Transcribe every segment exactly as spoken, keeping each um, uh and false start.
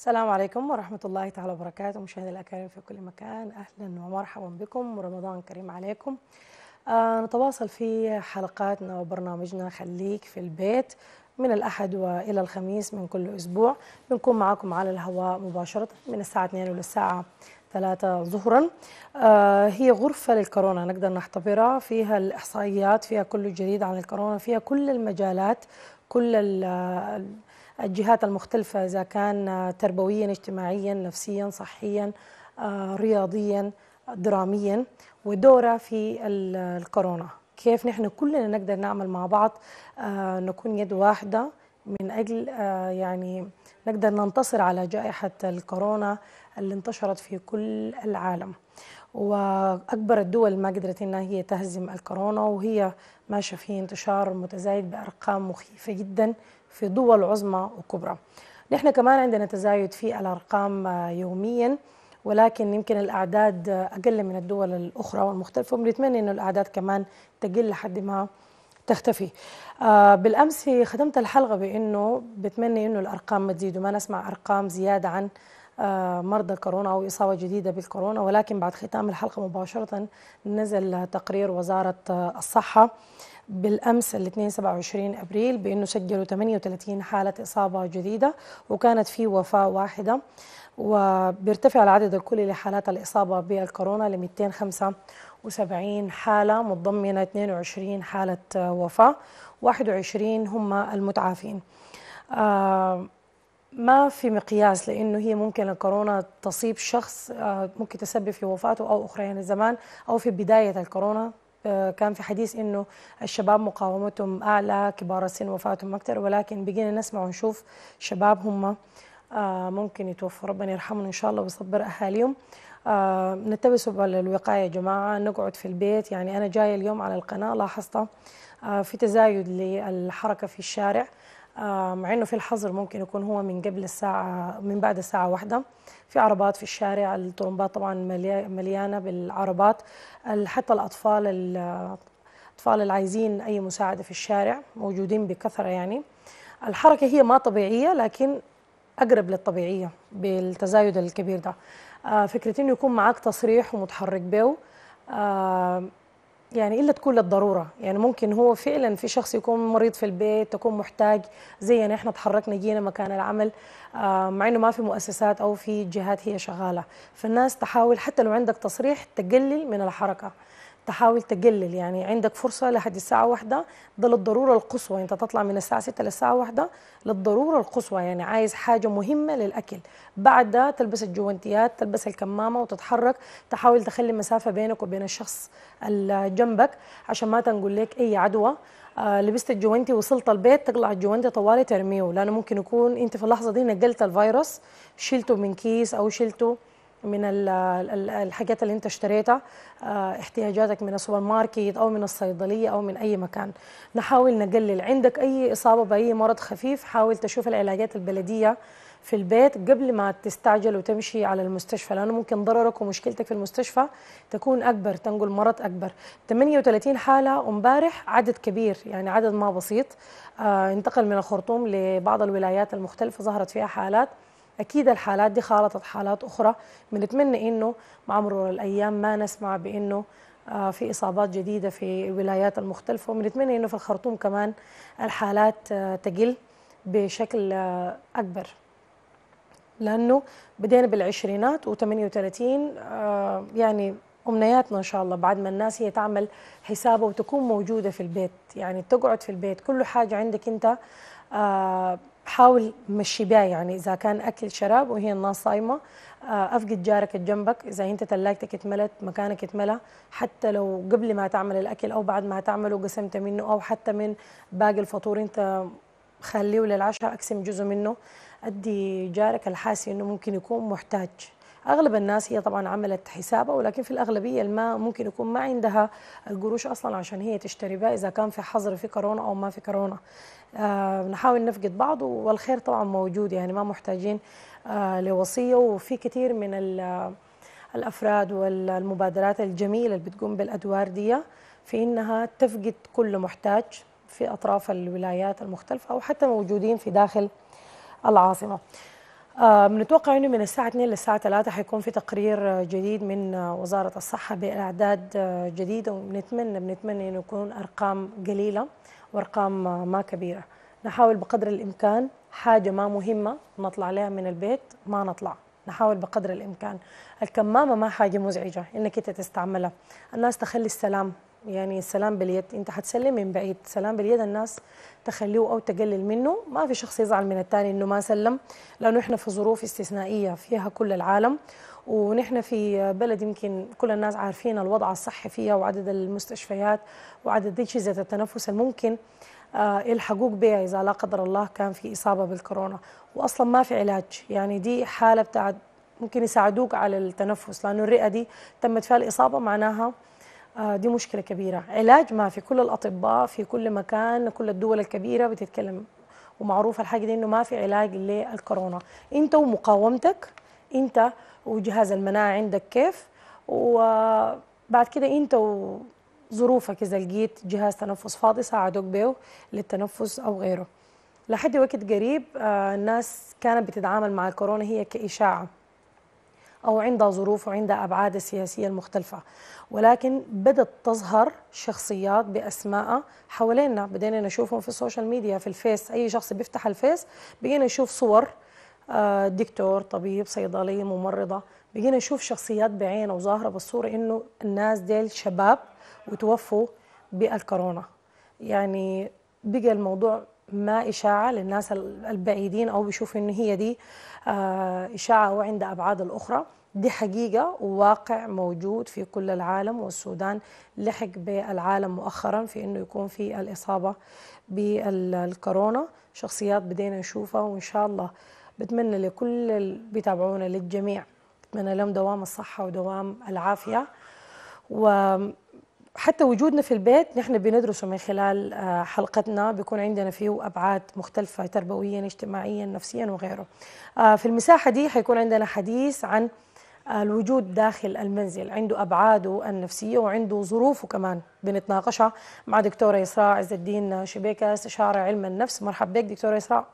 السلام عليكم ورحمة الله تعالى وبركاته. مشاهدي الأكارم في كل مكان، أهلا ومرحبا بكم ورمضان كريم عليكم. آه نتواصل في حلقاتنا وبرنامجنا خليك في البيت من الأحد وإلى الخميس من كل أسبوع. بنكون معكم على الهواء مباشرة من الساعة اثنين وللساعة ثلاثة ظهرا. آه هي غرفة للكورونا نقدر نعتبرها، فيها الإحصائيات، فيها كل الجديد عن الكورونا، فيها كل المجالات، كل الجهات المختلفة، إذا كان تربويا اجتماعيا نفسيا صحيا آه رياضيا دراميا، ودورها في الكورونا. كيف نحن كلنا نقدر نعمل مع بعض، آه نكون يد واحدة من أجل آه يعني نقدر ننتصر على جائحة الكورونا اللي انتشرت في كل العالم. وأكبر الدول ما قدرت إنها هي تهزم الكورونا، وهي ماشية في انتشار متزايد بأرقام مخيفة جدا في دول عظمى وكبرى. نحن كمان عندنا تزايد في الأرقام يوميا، ولكن يمكن الأعداد أقل من الدول الأخرى والمختلفة، وبنتمنى إنه الأعداد كمان تقل لحد ما تختفي. آه بالأمس ختمت الحلقة بأنه بتمنى إنه الأرقام ما تزيد وما نسمع أرقام زيادة عن آه مرضى كورونا أو إصابة جديدة بالكورونا، ولكن بعد ختام الحلقة مباشرة نزل تقرير وزارة آه الصحة بالأمس الاثنين سبعة وعشرين أبريل بأنه سجلوا ثمانية وثلاثين حالة إصابة جديدة، وكانت في وفاة واحدة، وبيرتفع العدد الكلي لحالات الإصابة بالكورونا ل مئتين وخمسة وسبعين حالة، متضمنة اثنين وعشرين حالة وفاة، واحد وعشرين هم المتعافين. آه ما في مقياس، لأنه هي ممكن الكورونا تصيب شخص آه ممكن تسبب في وفاته أو أخرى. يعني زمان أو في بداية الكورونا آه كان في حديث إنه الشباب مقاومتهم أعلى، كبار السن وفاتهم أكثر، ولكن بقينا نسمع ونشوف شباب هم آه ممكن يتوفوا. ربنا يرحمهم إن شاء الله ويصبر أهاليهم. آه نتبسوا بالوقاية يا جماعة، نقعد في البيت. يعني أنا جاية اليوم على القناة لاحظت آه في تزايد للحركة في الشارع، آه مع إنه في الحظر ممكن يكون هو من قبل الساعة، من بعد الساعة واحدة. في عربات في الشارع، الطرمبات طبعا مليانة بالعربات، حتى الأطفال الأطفال اللي عايزين أي مساعدة في الشارع موجودين بكثرة. يعني الحركة هي ما طبيعية، لكن أقرب للطبيعية بالتزايد الكبير ده. آه فكرة إنه يكون معك تصريح ومتحرك به، آه يعني إلا تكون للضرورة. يعني ممكن هو فعلا في شخص يكون مريض في البيت، تكون محتاج زينا إحنا تحركنا جينا مكان العمل، آه مع إنه ما في مؤسسات أو في جهات هي شغالة. فالناس تحاول حتى لو عندك تصريح تقلل من الحركة، تحاول تقلل. يعني عندك فرصة لحد الساعة واحدة، ده للضرورة القصوى. أنت تطلع من الساعة ستة للساعة واحدة للضرورة القصوى، يعني عايز حاجة مهمة للأكل. بعد ده تلبس الجوانتيات، تلبس الكمامة وتتحرك، تحاول تخلي مسافة بينك وبين الشخص اللي جنبك عشان ما تنقل لك أي عدوى. آه لبست الجوانتي وصلت البيت، تقلع الجوانتي طوالي ترميه، لأنه ممكن يكون أنت في اللحظة دي نقلت الفيروس، شلته من كيس أو شلته من الحاجات اللي انت اشتريتها، اه احتياجاتك من السوبر ماركت او من الصيدليه او من اي مكان. نحاول نقلل. عندك اي اصابه باي مرض خفيف، حاول تشوف العلاجات البلديه في البيت قبل ما تستعجل وتمشي على المستشفى، لانه ممكن ضررك ومشكلتك في المستشفى تكون اكبر، تنقل مرض اكبر. ثمانية وثلاثين حاله امبارح عدد كبير، يعني عدد ما بسيط. اه انتقل من الخرطوم لبعض الولايات المختلفه ظهرت فيها حالات. أكيد الحالات دي خالطت حالات أخرى. بنتمنى إنه مع مرور الأيام ما نسمع بإنه آه في إصابات جديدة في الولايات المختلفة، وبنتمنى إنه في الخرطوم كمان الحالات آه تقل بشكل آه أكبر، لأنه بدينا بالعشرينات وثمانية وثلاثين. آه يعني أمنياتنا إن شاء الله بعد ما الناس هي تعمل حسابها وتكون موجودة في البيت، يعني تقعد في البيت، كل حاجة عندك أنت آه حاول مشي بيها. يعني إذا كان أكل شراب وهي الناس صايمة، آه أفقد جارك جنبك. إذا أنت ثلاجتك اتملت، مكانك اتملى، حتى لو قبل ما تعمل الأكل أو بعد ما تعمله قسمت منه، أو حتى من باقي الفطور أنت خليه للعشاء، أقسم جزء منه أدي جارك الحاسي إنه ممكن يكون محتاج. أغلب الناس هي طبعا عملت حسابها، ولكن في الأغلبية الماء ممكن يكون ما عندها القروش أصلا عشان هي تشتري بها، إذا كان في حظر في كورونا أو ما في كورونا. آه نحاول نفقد بعض، والخير طبعا موجود، يعني ما محتاجين آه لوصية. وفي كثير من الأفراد والمبادرات الجميلة اللي بتقوم بالأدوار دي في إنها تفقد كل محتاج في أطراف الولايات المختلفة أو حتى موجودين في داخل العاصمة. آه، بنتوقع انه من الساعة اثنين للساعة ثلاثة حيكون في تقرير جديد من وزارة الصحة بأعداد جديدة، وبنتمنى بنتمنى انه يكون ارقام قليلة وارقام ما كبيرة. نحاول بقدر الامكان حاجة ما مهمة نطلع لها من البيت ما نطلع، نحاول بقدر الامكان. الكمامة ما حاجة مزعجة انك انت تستعملها، الناس تخلي السلام، يعني السلام باليد، انت حتسلم من بعيد، سلام باليد الناس تخليه او تقلل منه، ما في شخص يزعل من الثاني انه ما سلم، لانه احنا في ظروف استثنائيه فيها كل العالم، ونحن في بلد يمكن كل الناس عارفين الوضع الصحي فيها وعدد المستشفيات وعدد اجهزه التنفس الممكن آه يلحقوك بها اذا لا قدر الله كان في اصابه بالكورونا، واصلا ما في علاج، يعني دي حاله بتاعت ممكن يساعدوك على التنفس، لانه الرئه دي تمت فيها الاصابه معناها آه دي مشكلة كبيرة. علاج ما في، كل الأطباء في كل مكان، كل الدول الكبيرة بتتكلم، ومعروف الحاجة دي إنه ما في علاج للكورونا. أنت ومقاومتك، أنت وجهاز المناعة عندك كيف، وبعد كده أنت وظروفك إذا لقيت جهاز تنفس فاضي ساعدوك به للتنفس أو غيره. لحد وقت قريب آه الناس كانت بتتعامل مع الكورونا هي كإشاعة أو عندها ظروف وعندها أبعاد السياسية المختلفة، ولكن بدأت تظهر شخصيات بأسماء حوالينا، بدينا نشوفهم في السوشيال ميديا، في الفيس، أي شخص بيفتح الفيس بقينا نشوف صور دكتور، طبيب، صيدلي، ممرضة، بقينا نشوف شخصيات بعينه وظاهرة بالصورة إنه الناس ديل شباب وتوفوا بالكورونا. يعني بقى الموضوع ما إشاعة للناس البعيدين أو بيشوفوا إنه هي دي إشاعة وعندها أبعاد الأخرى، دي حقيقة وواقع موجود في كل العالم، والسودان لحق بالعالم مؤخرا في إنه يكون في الإصابة بالكورونا. شخصيات بدينا نشوفها، وإن شاء الله بتمنى لكل اللي بيتابعونا، للجميع بتمنى لهم دوام الصحة ودوام العافية. وحتى وجودنا في البيت نحن بندرسه من خلال حلقتنا، بيكون عندنا فيه أبعاد مختلفة تربويا، اجتماعيا، نفسيا وغيره. في المساحة دي حيكون عندنا حديث عن الوجود داخل المنزل، عنده أبعاده النفسية وعنده ظروفه كمان، بنتناقشها مع دكتورة إسراء عز الدين شبيكة، استشارة علم النفس. مرحبا بك دكتورة إسراء.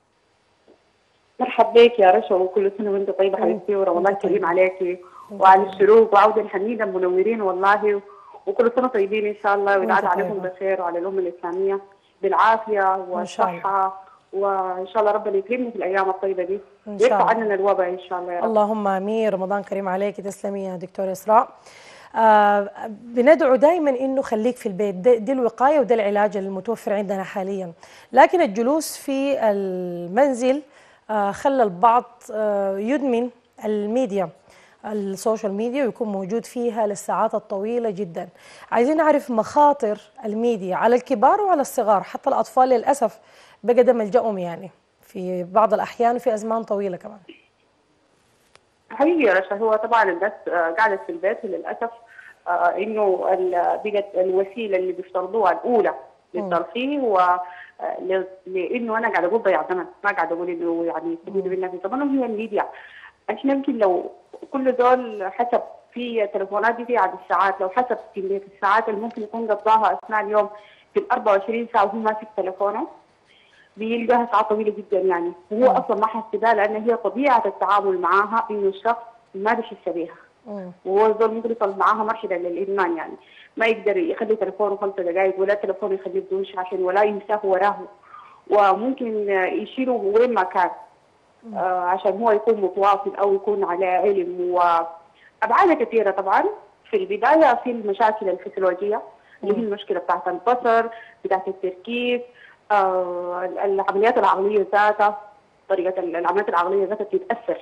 مرحبا بك يا رشا، وكل سنه وانت طيبه حبيبتي، ورمضان كريم عليكي وعلى الشروق وعوده حميده منورين والله، وكل سنه طيبين ان شاء الله، ويعاد عليكم بخير وعلى الامه الاسلاميه بالعافيه والصحه، وان شاء الله ربنا يكرمنا في الايام الطيبه دي ويرفع عننا الوباء ان شاء الله يا رب. اللهم امين. رمضان كريم عليك. تسلمي يا دكتوره اسراء. آه بندعو دائما انه خليك في البيت، دي الوقايه وده العلاج المتوفر عندنا حاليا، لكن الجلوس في المنزل آه خلى البعض آه يدمن الميديا، السوشيال ميديا، ويكون موجود فيها للساعات الطويله جدا. عايزين نعرف مخاطر الميديا على الكبار وعلى الصغار، حتى الاطفال للاسف بقى ده ملجأهم يعني في بعض الاحيان وفي ازمان طويله كمان. حقيقي يا رشا، هو طبعا الناس قعدت في البيت وللاسف آه انه بقت الوسيله اللي بيفترضوها الاولى للترفيه و لانه انا قاعده اقول ضيع زمن، ما قاعده اقول انه يعني يستفيدوا منها في زمنهم، هي الميديا. احنا يمكن لو كل دول حسب في تليفونات دي في عدد الساعات، لو حسب كميه الساعات اللي ممكن يكون قضاها اثناء اليوم في ال أربعة وعشرين ساعه وهو ماسك تليفونه، بيلقاها ساعات طويله جدا يعني، وهو اصلا ما حس بها لان هي طبيعه التعامل معاها انه الشخص ما بيحس بيها، وهو الزول ممكن يوصل معاها مرحله للادمان، يعني ما يقدر يخلي تليفونه خمس دقائق ولا تليفونه يخليه بدون شاحن ولا يمساه وراه، وممكن يشيله وين ما كان آه عشان هو يكون متواصل او يكون على علم، وابعاد كثيره طبعا. في البدايه في المشاكل الفسيولوجيه اللي هي المشكله بتاعت البصر، بتاعت التركيز، آه العمليات العقليه ذاتها، طريقه العمليات العقليه ذاتها بتتاثر.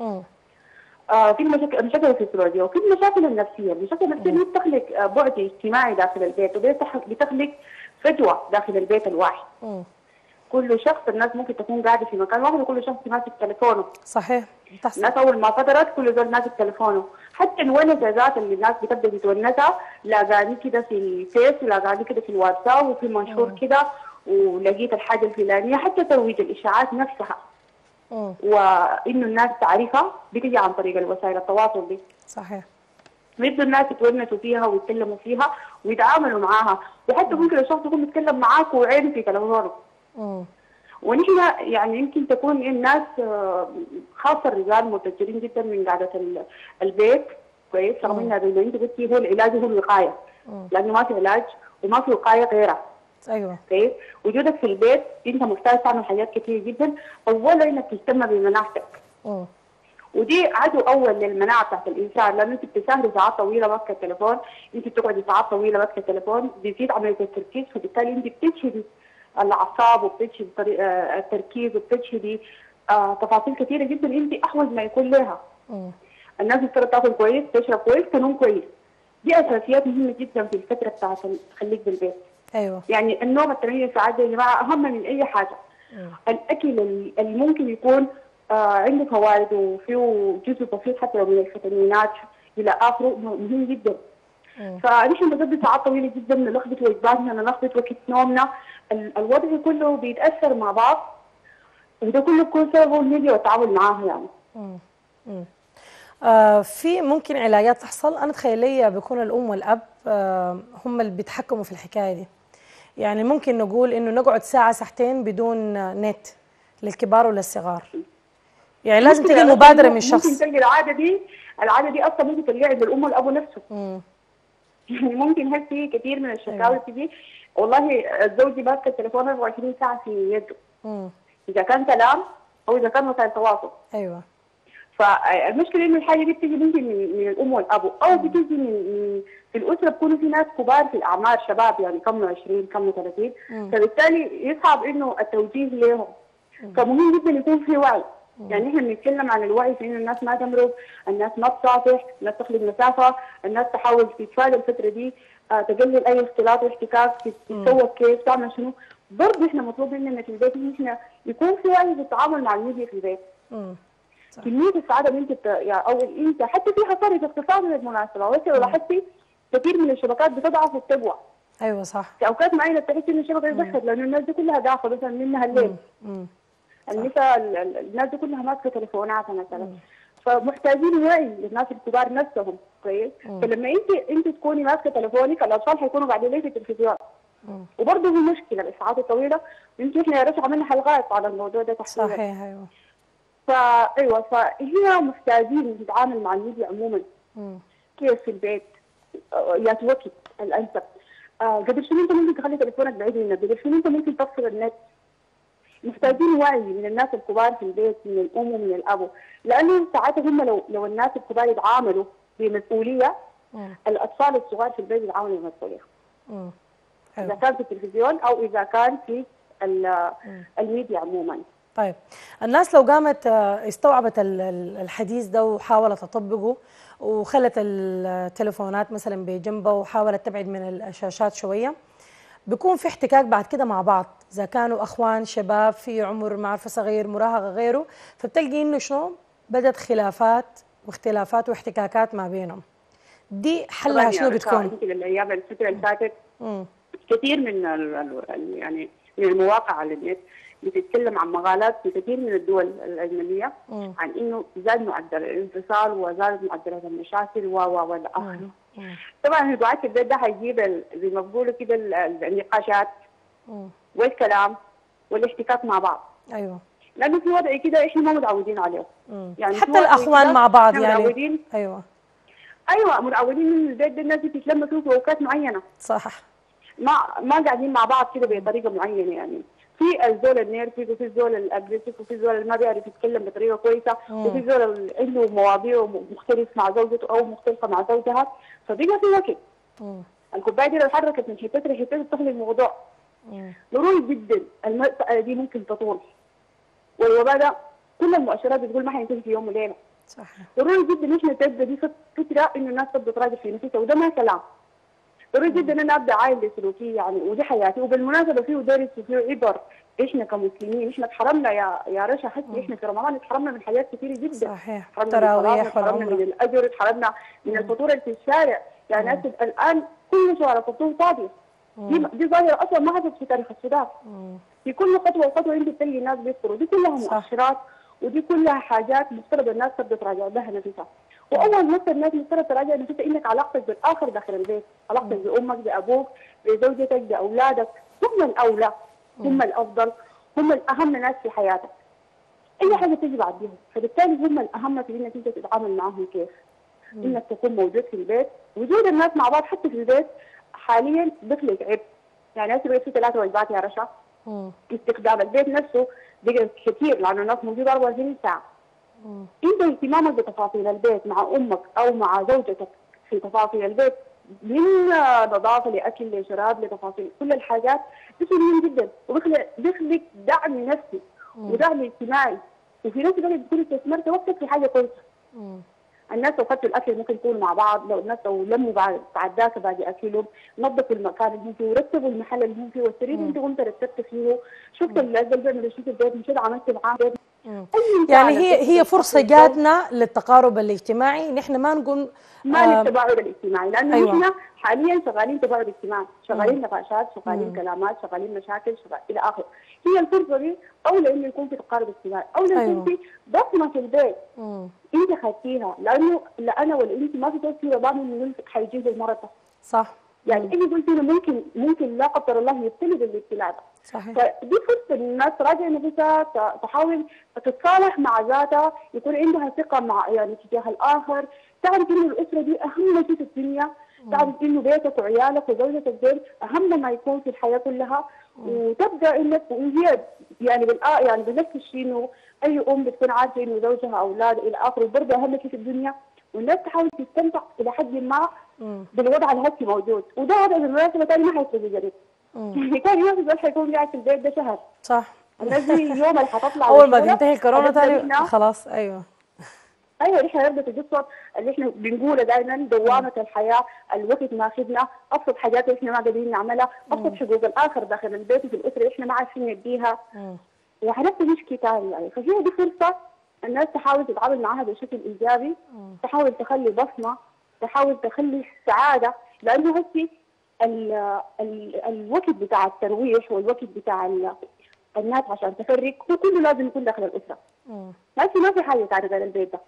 آه في المشاكل المشاكل الفسيولوجيه، وفي المشاكل النفسيه. المشاكل النفسيه دي بتخلق بعد اجتماعي داخل البيت، وبتخلق فجوه داخل البيت الواحد. م. كل شخص، الناس ممكن تكون قاعده في مكان واحد وكل شخص ماسك تليفونه. صحيح. الناس اول ما فترت كل زول ماسك تليفونه، حتى الونسه ذات اللي الناس بتبدا تتونسها لاقاني كده في الفيس، ولاقاني كده في الواتساب، وفي منشور كده، ولقيت الحاجه الفلانيه، حتى ترويج الاشاعات نفسها م. وانه الناس تعرفها بتيجي عن طريق الوسائل التواصل دي. صحيح. بيبدوا الناس يتونسوا فيها ويتكلموا فيها ويتعاملوا معاها، وحتى ممكن الشخص يكون بيتكلم معاك وعينه في تليفونه. ونحن يعني يمكن تكون الناس خاصه الرجال متجرين جدا من قعده البيت كويس، رغم انها زي ما انت قلتي هو العلاج هو الوقايه، لانه ما في علاج وما في وقايه غيرها. ايوه كويس، وجودك في البيت انت محتاج تعمل حاجات كثير جدا، اولا انك تهتم بمناعتك. امم ودي عدو اول للمناعه بتاعت الانسان، لانه انت بتسهري ساعات طويله ماسكه التليفون، انت بتقعدي ساعات طويله ماسكه التليفون، بيزيد عمليه التركيز، فبالتالي انت بتجهدي الاعصاب وبتجهدي التركيز وبتجهدي آه تفاصيل كثيره جدا انت احوج ما يكون لها. امم الناس بتقدر تاكل كويس، تشرب كويس، تنوم كويس. دي اساسيات مهمه جدا في الفتره بتاعت خليك بالبيت. ايوه يعني النوم الثمانية ساعات يا جماعه اهم من اي حاجه. مم. الاكل اللي ممكن يكون آه عنده فوائد وفيه جزء بسيط حتى لو من الفيتامينات الى اخره مهم جدا. فنحن بنقضي ساعات طويله جدا نلخبط وجباتنا، نلخبط وقت نومنا، الوضع كله بيتاثر مع بعض، وده كله بيكون سببه الميديا والتعامل معاها يعني. امم امم آه في ممكن علاجات تحصل. انا تخيليه بيكون الام والاب آه هم اللي بيتحكموا في الحكايه دي. يعني ممكن نقول انه نقعد ساعه ساعتين بدون نت للكبار وللصغار، يعني لازم تجي مبادره من شخص. ممكن تلقي العاده دي العاده دي اصلا ممكن تلقيها عند الام والاب نفسه. امم يعني ممكن هل في كثير من الشكاوي تجي والله الزوج ماسك التليفون أربعة وعشرين ساعه في يده. امم اذا كان كلام او اذا كان وسائل تواصل. ايوه. فالمشكله انه الحاجه دي بتيجي ممكن من, من الام والاب، او بتيجي من, من في الاسره بيكونوا في ناس كبار في الاعمار، شباب يعني كم عشرين كم ثلاثين، فبالتالي يصعب انه التوجيه لهم. فمهم جدا يكون في وعي. يعني احنا بنتكلم عن الوعي في انه الناس ما تمرض، الناس ما تصافح، الناس تخلق مسافه، الناس تحاول تتفادى الفتره دي، آه تقلل اي اختلاط واحتكاك، تتسوق كيف، تعمل شنو. برضه احنا مطلوب مننا في البيت ان احنا يكون في وعي في التعامل مع الميديا في البيت. امم كمية السعادة اللي انت يعني او انت حتى في خسارة اقتصاد بالمناسبة، بس لو لاحظتي كثير من الشبكات بتضعف وبتقوى. ايوه صح. في اوقات معينة تحس ان الشبكة تدخل لانه الناس دي كلها داخل مثلا منها الليل. امم النساء الناس دي كلها ماسكة تليفونات مثلا. فمحتاجين وعي للناس الكبار نفسهم كويس؟ فلما انت انت تكوني ماسكة تليفونك الاطفال حيكونوا قاعدين ليه في التلفزيون. وبرضه في مشكلة الساعات الطويلة، يمكن احنا يا ريت عملنا حلقات على الموضوع ده تحديدا. صحيح ايوه. فايوه فهي محتاجين نتعامل مع الميديا عموما. مم. كيف في البيت يا وقت الانسب، آه قبل شنو انت ممكن تخلي تليفونك بعيد منك، قبل شنو انت ممكن تفصل النت. محتاجين وعي من الناس الكبار في البيت، من الام ومن الاب، لانه ساعات هم لو لو الناس الكبار يتعاملوا بمسؤوليه، مم. الاطفال الصغار في البيت يتعاملوا بمسؤوليه. امم اذا كان في التلفزيون او اذا كان في الميديا عموما. طيب الناس لو قامت استوعبت الحديث ده وحاولت تطبقه وخلت التليفونات مثلا بجنبها وحاولت تبعد من الشاشات شويه، بيكون في احتكاك بعد كده مع بعض، اذا كانوا اخوان شباب في عمر ما عارفه صغير مراهقه غيره، فبتلقي انه شنو بدت خلافات واختلافات واحتكاكات ما بينهم. دي حلها شنو بتكون؟ يمكن الايام الفتره اللي فاتت كثير من ال يعني من المواقع على النت بتتكلم عن مقالات في كثير من الدول الاجنبيه مم. عن انه زاد معدل الانفصال وزادت معدلات المشاكل و و والى اخره. طبعا دعاة البيت ده هيجيب زي ما بيقولوا كده النقاشات والكلام والاحتكاك مع بعض. ايوه. لانه في وضع كده احنا ما متعودين عليه. يعني حتى الاخوان مع بعض يعني. متعودين. ايوه. ايوه متعودين ان البيت ده الناس بتتلم فيه في اوقات معينه. صح. ما ما قاعدين مع بعض كده بطريقه معينه يعني. في الزول النيرفي وفي الزول الأجريسيف وفي الزول اللي ما بيعرف يتكلم بطريقه كويسه وفي الزول اللي عنده مواضيع مختلف مع زوجته او مختلفه مع زوجها، فبقى في وقت. الكوبايه دي لو اتحركت من حته لحته تخلي الموضوع. ضروري جدا المساله دي ممكن تطول. والوباء ده كل المؤشرات بتقول ما حينتهي في يوم وليله. صح. ضروري جدا احنا تبدا دي فكره انه الناس تبدا تراجع في نفسها، وده ما كلام. ضروري جدا ان انا ابدا عايل سلوكيه يعني، ودي حياتي. وبالمناسبه فيه درس وفيه عبر. احنا كمسلمين احنا اتحرمنا يا يا رشا، حتى احنا في رمضان اتحرمنا من حاجات كثيره جدا. صحيح. التراويح، اتحرمنا من الاجر، اتحرمنا من الفطور اللي في الشارع. يعني أسد الان كل شوارع الفطور فاضيه. دي دي ظاهره اصلا ما حدثت في تاريخ السودان. في كل خطوه وخطوه انت بتلاقي الناس بيفطروا، دي كلها مؤشرات ودي كلها حاجات مفترض الناس تبدا تراجع لها نفسها. واول نقطه الناس مفترض تراجع نفسها انك علاقتك بالاخر داخل البيت، علاقتك بامك بابوك بزوجتك باولادك، هم الاولى هم الافضل. هم الاهم ناس في حياتك. اي حاجه تجي بعديهم، فبالتالي هم الاهم في انك انت تتعامل معهم كيف. مم. انك تكون موجود في البيت، وجود الناس مع بعض حتى في البيت حاليا بيخلق عيب. يعني هسه بقيت في ثلاث وجبات يا رشا. مم. استخدام البيت نفسه بقى كثير لانه الناس موجوده أربعة وعشرين ساعه. مم. انت اهتمامك بتفاصيل البيت مع امك او مع زوجتك في تفاصيل البيت، من نظافه لاكل لشراب لتفاصيل كل الحاجات، ده مهم جدا وبيخلق بيخلق دعم نفسي ودعم اجتماعي، وفي نفس الوقت بتكون استثمرت وقتك في حاجه كويسه. الناس لو خدتوا الاكل ممكن يكونوا مع بعض، لو الناس لو لموا بعد بعد ذاك باقي اكلهم، نظفوا المكان اللي هم فيه ورتبوا المحل اللي هم فيه، والسرير اللي انت قمت رتبت فيه، شفت الزلمه اللي شفت البيت مشيت عملت معاه. يعني هي هي فرصه جاتنا للتقارب الاجتماعي، نحن ما نقول ما للتباعد الاجتماعي، لانه أيوة. نحن حاليا شغالين تباعد اجتماعي، شغالين نقاشات، شغالين مم. كلامات، شغالين مشاكل، شغال الى اخره. هي الفرصه دي اولى انه يكون في تقارب اجتماعي، اولى أيوة. يكون في بصمه في البيت. مم. انت خدتيها، لانه لا انا ولا انت ما في توصيه ضامن انه حيجيب المرض ده. صح. يعني انت قلتي انه ممكن ممكن لا قدر الله يبتلي بالابتلاء ده. صحيح. فدي فرصه الناس تراجع نفسها، تحاول تتصالح مع ذاتها، يكون عندها ثقه مع يعني تجاه الاخر، تعرف انه الاسره دي اهم شيء في الدنيا، تعرف انه بيتك وعيالك وزوجتك دول اهم ما يكون في الحياه كلها، وتبدا انك وهي يعني بالآ يعني بنفس الشيء انه اي ام بتكون عارفه انه زوجها اولاد الى اخره برضه اهم شيء في الدنيا، والناس تحاول تستمتع الى حد ما بالوضع الهسي موجود، وده وضع بالمناسبه ثاني ما حيصير جديد. يعني كان يوم بس حيكون قاعد في البيت ده شهر. صح. الناس دي يوم اللي حتطلع اول ما تنتهي الكورونا ثاني خلاص. ايوه ايوه احنا نبدا القصه اللي احنا بنقوله دائما، دوامه الحياه، الوقت ماخذنا، ابسط حاجات احنا ما قادرين نعملها، ابسط حقوق الاخر داخل البيت وفي الاسره احنا ما عارفين نديها، وحنبدا نشكي ثاني يعني. فهي دي فرصه الناس تحاول تتعامل معها بشكل ايجابي، تحاول تخلي بصمه، تحاول تخلي سعاده، لانه هسي ال ال الوقت بتاع الترويح والوقت بتاع الناس عشان تفرق هو كله لازم يكون داخل الاسره. ما في ما في حاجه ثانيه غير البيت ده.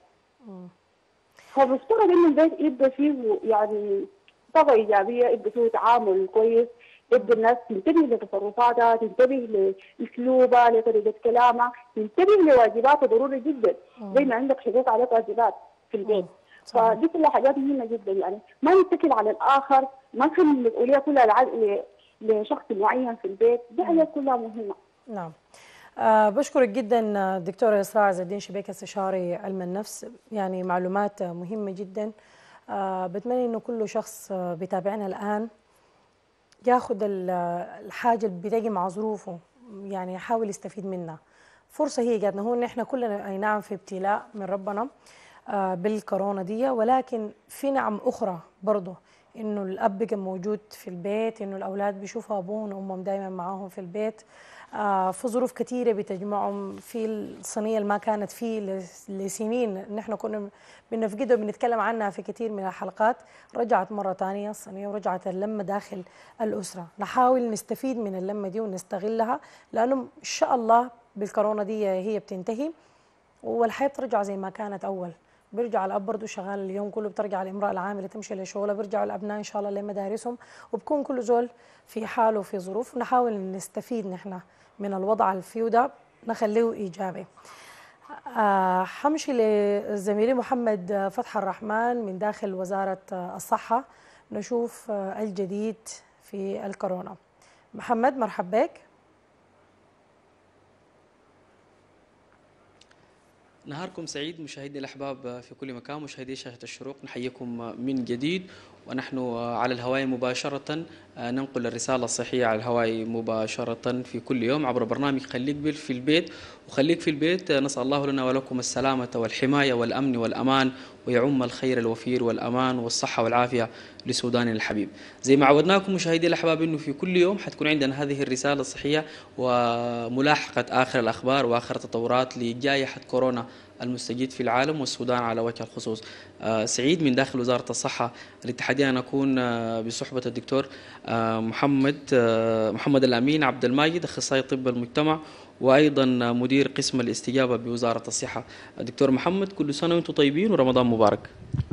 فمفترض انه البيت يبقى فيه يعني طاقه ايجابيه، يبقى فيه تعامل كويس، يبقى الناس تنتبه لتصرفاتها، تنتبه لاسلوبها، لطريقه كلامها، تنتبه لواجباتها ضروري جدا، زي ما عندك حقوق عليك واجبات في البيت. فدي كلها حاجات مهمه جدا، يعني ما نتكل على الاخر، ما نخلي المسؤوليه كلها لشخص معين في البيت، دي حاجات كلها مهمه. نعم. أه بشكرك جدا دكتورة إسراء عز الدين شبيكة استشاري علم النفس، يعني معلومات مهمة جدا. أه بتمنى إنه كل شخص بيتابعنا الآن ياخذ الحاجة اللي بتجي مع ظروفه، يعني يحاول يستفيد منها. فرصة هي جاتنا، هو نحن كلنا أي نعم في ابتلاء من ربنا أه بالكورونا دي، ولكن في نعم أخرى برضه، إنه الأب كان موجود في البيت، إنه الأولاد بيشوفوا أبوهم وأمهم دائما معاهم في البيت. آه في ظروف كثيرة بتجمعهم في الصينية اللي ما كانت فيه لسنين، نحن كنا بنفقدها وبنتكلم عنها في كثير من الحلقات، رجعت مرة ثانية الصينية ورجعت اللمة داخل الأسرة. نحاول نستفيد من اللمة دي ونستغلها، لأنه إن شاء الله بالكورونا دي هي بتنتهي والحياة بترجع زي ما كانت أول. بيرجع الأب برضه شغال اليوم كله، بترجع الامرأة العاملة تمشي لشغلها، بيرجعوا الأبناء إن شاء الله لمدارسهم، وبكون كل زول في حاله وفي ظروف. نحاول نستفيد نحن من الوضع الفيه ده، نخليه إيجابي. آه حمشي لزميلي محمد فتح الرحمن من داخل وزارة الصحة نشوف آه الجديد في الكورونا. محمد مرحب بك. نهاركم سعيد مشاهدينا الأحباب في كل مكان، مشاهدي شاشة الشروق نحييكم من جديد، ونحن على الهواء مباشرة ننقل الرسالة الصحية على الهواء مباشرة في كل يوم عبر برنامج خليك في البيت. وخليك في البيت نسأل الله لنا ولكم السلامة والحماية والأمن والأمان، ويعم الخير الوفير والأمان والصحة والعافية لسودان الحبيب. زي ما عودناكم مشاهدي الأحباب إنه في كل يوم حتكون عندنا هذه الرسالة الصحية وملاحقة آخر الأخبار وآخر التطورات لجائحة كورونا المستجد في العالم والسودان على وجه الخصوص. آه سعيد من داخل وزارة الصحة الاتحادية أن أكون آه بصحبة الدكتور آه محمد آه محمد الأمين عبد الماجد، أخصائي طب المجتمع وأيضا مدير قسم الاستجابة بوزارة الصحة. الدكتور محمد كل سنة وأنتم طيبين ورمضان مبارك. آه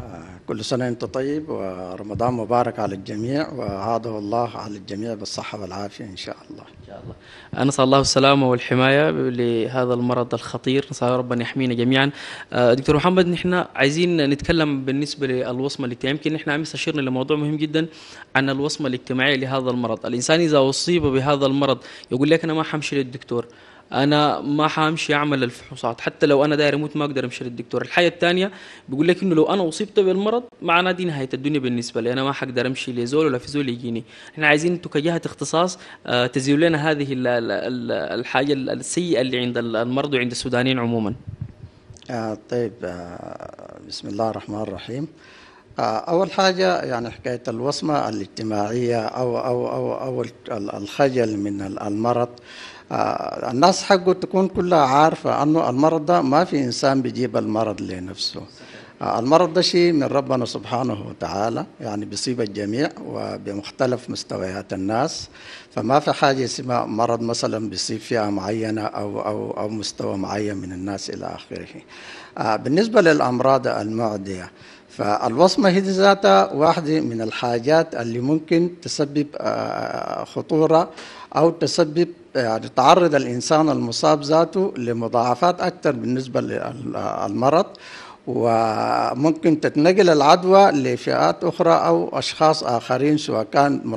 كل سنة أنت طيب ورمضان مبارك على الجميع، وهذا الله على الجميع بالصحة والعافية إن شاء الله. إن شاء الله. نسأل الله السلامة والحماية لهذا المرض الخطير، نسأل ربنا يحمينا جميعا. دكتور محمد، نحن عايزين نتكلم بالنسبة للوصمة الاجتماعية. يمكن نحن عم استشيرنا لموضوع مهم جدا عن الوصمة الاجتماعية لهذا المرض. الإنسان إذا أصيب بهذا المرض يقول لك أنا ما حمشي للدكتور، انا ما حامشي اعمل الفحوصات، حتى لو انا داير اموت ما اقدر امشي للدكتور. الحاجه الثانيه بيقول لك انه لو انا اصبت بالمرض معناه دي نهايه الدنيا بالنسبه لي، انا ما حقدر امشي لزول ولا في زول يجيني. احنا عايزين انتم كجهه اختصاص آه تزيلوا لنا هذه ال ال ال الحاجه السيئه اللي عند المرضى وعند السودانيين عموما. آه طيب، آه بسم الله الرحمن الرحيم. آه أول حاجة يعني حكاية الوصمة الاجتماعية أو أو أو أو الخجل من المرض. آه الناس حقه تكون كلها عارفة أنه المرض ده ما في إنسان بيجيب المرض لنفسه. آه المرض ده شيء من ربنا سبحانه وتعالى، يعني بيصيب الجميع وبمختلف مستويات الناس، فما في حاجة اسمها مرض مثلا بيصيب فئة معينة أو أو أو مستوى معين من الناس إلى آخره. آه بالنسبة للأمراض المعدية، فالوصمة هي ذاتها واحدة من الحاجات اللي ممكن تسبب خطورة أو تسبب يعني تعرض الإنسان المصاب ذاته لمضاعفات أكثر بالنسبة للمرض، وممكن تتنقل العدوى لفئات أخرى أو أشخاص آخرين سواء كان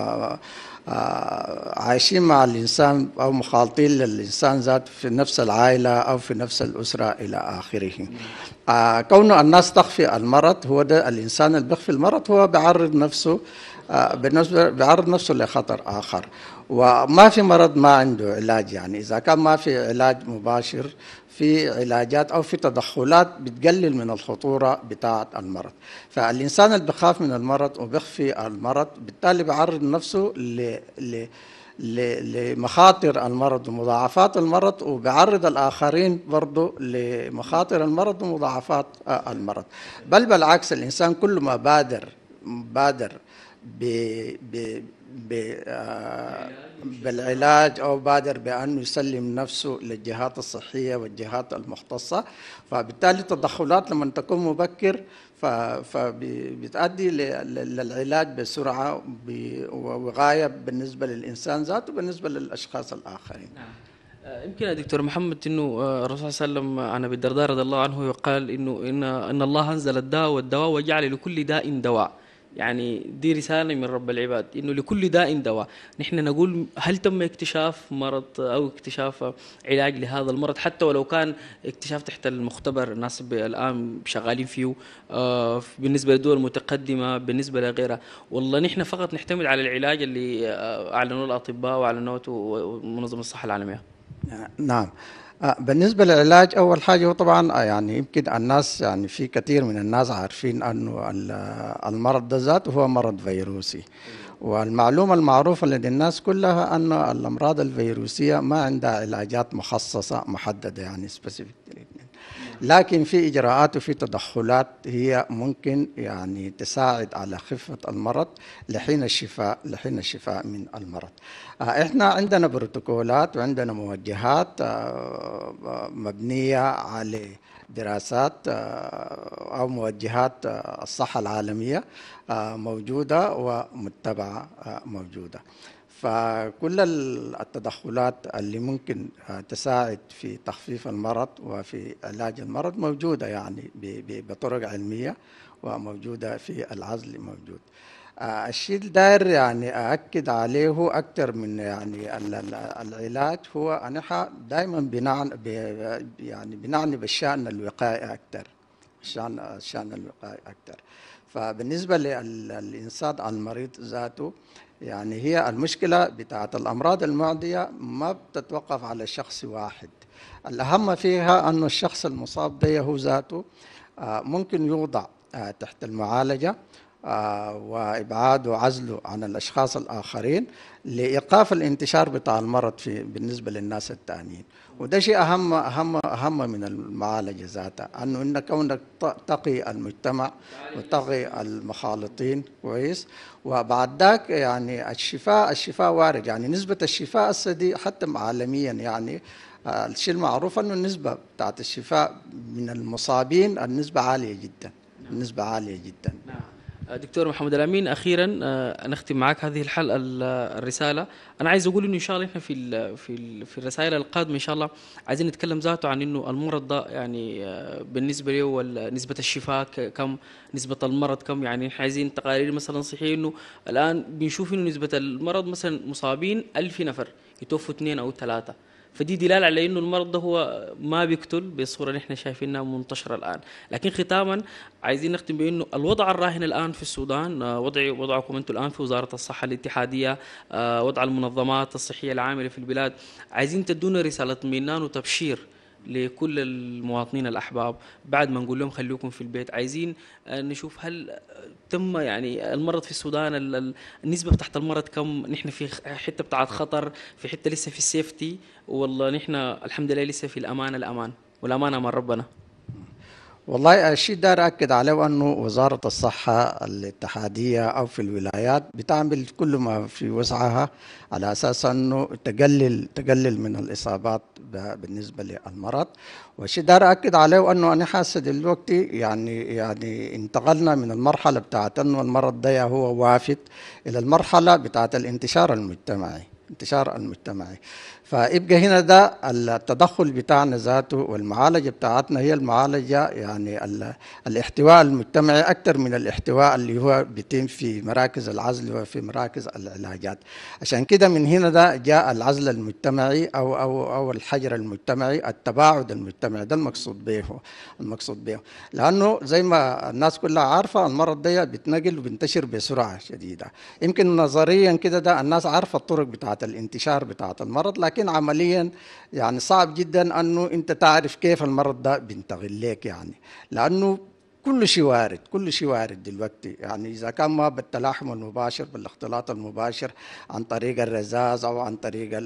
عايشين مع الإنسان أو مخالطين للإنسان ذات في نفس العائلة أو في نفس الأسرة إلى آخره. آه كونه الناس تخفي المرض، هو ده الإنسان اللي بيخفي المرض هو بيعرض نفسه آه بالنسبة بيعرض نفسه لخطر آخر. وما في مرض ما عنده علاج، يعني إذا كان ما في علاج مباشر في علاجات أو في تدخلات بتقلل من الخطورة بتاعة المرض. فالإنسان اللي بيخاف من المرض وبيخفي المرض بالتالي بيعرض نفسه ل ل لمخاطر المرض ومضاعفات المرض، وبيعرض الآخرين برضو لمخاطر المرض ومضاعفات المرض. بل بالعكس، الإنسان كل ما بادر بادر ب ب ب بالعلاج أو بادر بأنه يسلم نفسه للجهات الصحية والجهات المختصة، فبالتالي التدخلات لما تكون مبكر فبتؤدي للعلاج بسرعة وغاية بالنسبة للإنسان ذاته وبالنسبة للأشخاص الآخرين. يمكن يا دكتور محمد انه الرسول صلى الله عليه وسلم عن ابي الدرداء رضي الله عنه قال انه ان ان الله انزل الداء والدواء وجعل لكل داء دواء. يعني دي رسالة من رب العباد إنه لكل داء دواء. نحن نقول هل تم اكتشاف مرض أو اكتشاف علاج لهذا المرض، حتى ولو كان اكتشاف تحت المختبر الناس الآن شغالين فيه آه بالنسبة للدول المتقدمة بالنسبة لغيرها. والله نحن فقط نعتمد على العلاج اللي أعلنوه الأطباء وأعلنوه منظمة الصحة العالمية. نعم. بالنسبة للعلاج، أول حاجة هو طبعا يعني يمكن الناس يعني في كثير من الناس عارفين أنه المرض ده ذاته هو مرض فيروسي، والمعلومة المعروفة لدى الناس كلها أن الأمراض الفيروسية ما عندها علاجات مخصصة محددة يعني سبيسيفيك، لكن في إجراءات وفي تدخلات هي ممكن يعني تساعد على خفة المرض لحين الشفاء لحين الشفاء من المرض. احنا عندنا بروتوكولات وعندنا موجهات مبنية على دراسات أو موجهات الصحة العالمية موجودة ومتبعة موجودة. فكل التدخلات اللي ممكن تساعد في تخفيف المرض وفي علاج المرض موجودة يعني بطرق علمية وموجودة في العزل موجود. الشيء اللي داير يعني أأكد عليه أكثر من يعني العلاج هو أن إحنا دائما بنعني يعني بنعني بالشأن الوقائي أكثر، الشأن الشأن الوقائي أكثر. فبالنسبة للإنسان المريض ذاته، يعني هي المشكلة بتاعت الأمراض المعدية ما بتتوقف على شخص واحد. الأهم فيها أن الشخص المصاب به هو ذاته ممكن يوضع تحت المعالجة وإبعاده وعزله عن الأشخاص الآخرين لإيقاف الانتشار بتاع المرض في بالنسبة للناس التانيين. وده شيء أهم أهم أهم من المعالجة ذاتها، أنه إن كونك تقي المجتمع وتقي المخالطين كويس، وبعد ذاك يعني الشفاء الشفاء وارد. يعني نسبة الشفاء السدي حتى عالميا يعني الشيء المعروف أنه النسبة بتاعت الشفاء من المصابين النسبة عالية جدا نسبة عالية جدا. نعم. دكتور محمد الأمين، أخيرا نختم معك هذه الحلقة الرسالة. أنا عايز أقول إنه إن شاء الله إحنا في في في الرسائل القادمة إن شاء الله عايزين نتكلم ذاته عن إنه المرض ده يعني بالنسبة له نسبة الشفاء كم، نسبة المرض كم. يعني إحنا عايزين تقارير مثلا صحية إنه الآن بنشوف إنه نسبة المرض مثلا مصابين ألف نفر يتوفوا اثنين أو ثلاثة، فدي دلالة على إنه المرض ده هو ما بيقتل بالصورة اللي إحنا شايفينها منتشرة الآن. لكن ختاما عايزين نختم بإنه الوضع الراهن الآن في السودان، وضع وضعكم أنتم الآن في وزارة الصحة الاتحادية، وضع المنظمات الصحية العاملة في البلاد، عايزين تدونا رسالة اطمئنان وتبشير لكل المواطنين الأحباب بعد ما نقول لهم خليكم في البيت. عايزين نشوف هل تم يعني المرض في السودان النسبة بتاعت المرض كم، نحن في حتة بتاعت خطر، في حتة لسه في السيفتي، والله نحن الحمد لله لسه في الأمان الأمان والأمان أمان ربنا. والله الشيء ده أكد عليه أنه وزارة الصحة الاتحادية أو في الولايات بتعمل كل ما في وسعها على أساس أنه تقلل تقلل من الإصابات بالنسبة للمرض. والشيء ده أكد عليه أنه أنا حاسس دلوقتي يعني يعني انتقلنا من المرحلة بتاعت أنه المرض ده هو وافد إلى المرحلة بتاعت الانتشار المجتمعي انتشار المجتمعي. فيبقى هنا ده التدخل بتاعنا ذاته والمعالجة بتاعتنا هي المعالجة يعني الاحتواء المجتمعي أكثر من الاحتواء اللي هو بيتم في مراكز العزل وفي مراكز العلاجات. عشان كده من هنا ده جاء العزل المجتمعي أو أو أو الحجر المجتمعي، التباعد المجتمعي، ده المقصود به المقصود به لأنه زي ما الناس كلها عارفة المرض ده بيتنقل وبينتشر بسرعة شديدة. يمكن نظريا كده ده الناس عارفة الطرق بتاعت الانتشار بتاعت المرض، لكن لكن عمليا يعني صعب جدا انه انت تعرف كيف المرض ده بينتقل لك، يعني لانه كل شيء وارد كل شيء وارد دلوقتي. يعني اذا كان ما بالتلاحم المباشر بالاختلاط المباشر عن طريق الرذاذ او عن طريق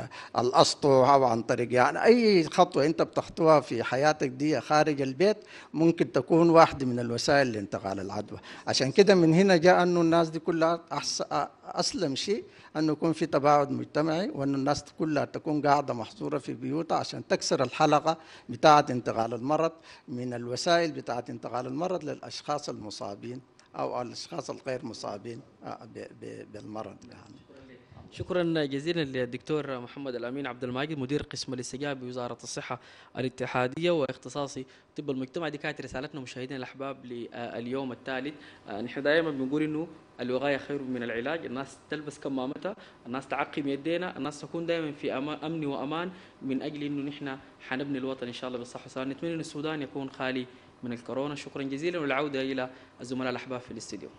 الاسطح او عن طريق يعني اي خطوه انت بتخطوها في حياتك دي خارج البيت ممكن تكون واحده من الوسائل لانتقال العدوى. عشان كده من هنا جاء انه الناس دي كلها اسلم شيء انه يكون في تباعد مجتمعي، وان الناس كلها تكون قاعده محصوره في بيوتها عشان تكسر الحلقه بتاعه انتقال المرض من الوسائل بتاعه انتقال المرض للاشخاص المصابين او الاشخاص الغير مصابين بالمرض. يعني شكرا جزيلا للدكتور محمد الأمين عبد الماجد، مدير قسم الاستجابة بوزارة الصحة الاتحادية واختصاصي طب المجتمع. دي كانت رسالتنا مشاهدينا الأحباب لليوم الثالث. نحن دائما بنقول إنه الوقاية خير من العلاج، الناس تلبس كمامتها، الناس تعقم يدينا، الناس تكون دائما في أمن وأمان من أجل إنه نحن حنبني الوطن إن شاء الله بالصحة والسلامة. نتمنى إن السودان يكون خالي من الكورونا. شكرا جزيلا، والعودة إلى الزملاء الأحباب في الاستديو.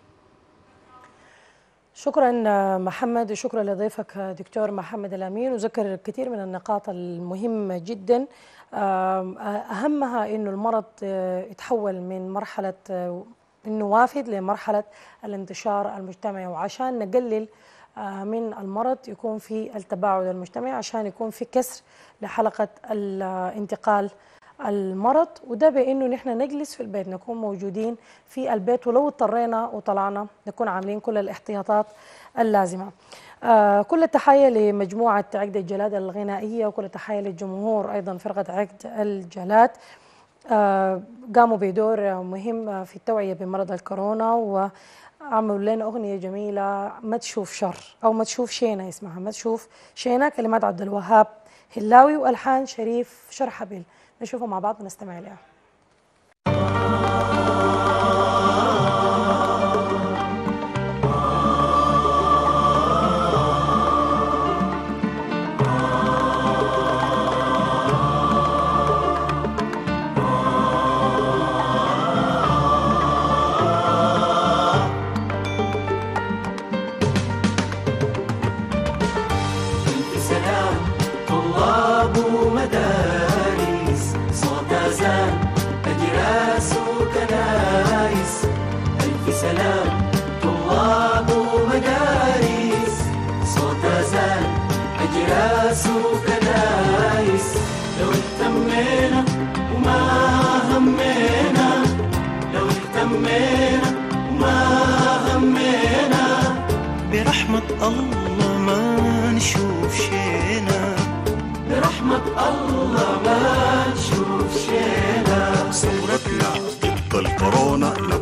شكرا محمد، وشكرا لضيفك دكتور محمد الأمين، وذكر كثير من النقاط المهمة جدا، أهمها إنه المرض يتحول من مرحلة إنه وافد لمرحلة الانتشار المجتمعي، وعشان نقلل من المرض يكون في التباعد المجتمعي عشان يكون في كسر لحلقة الانتقال المرض، وده بانه نحن نجلس في البيت، نكون موجودين في البيت، ولو اضطرينا وطلعنا نكون عاملين كل الاحتياطات اللازمه. آه كل التحيه لمجموعه عقد الجلاد الغنائيه، وكل التحيه للجمهور ايضا فرقه عقد الجلاد، آه قاموا بدور مهم في التوعيه بمرض الكورونا، وعملوا لنا اغنيه جميله ما تشوف شر او ما تشوف شينه، اسمها ما تشوف شينه، كلمات عبد الوهاب هلاوي والحان شريف شرحبيل. نشوفه مع بعض ونستمع لها. الله ما نشوف شينا، برحمة الله ما نشوف شينا. ثورتنا ضد الكورونا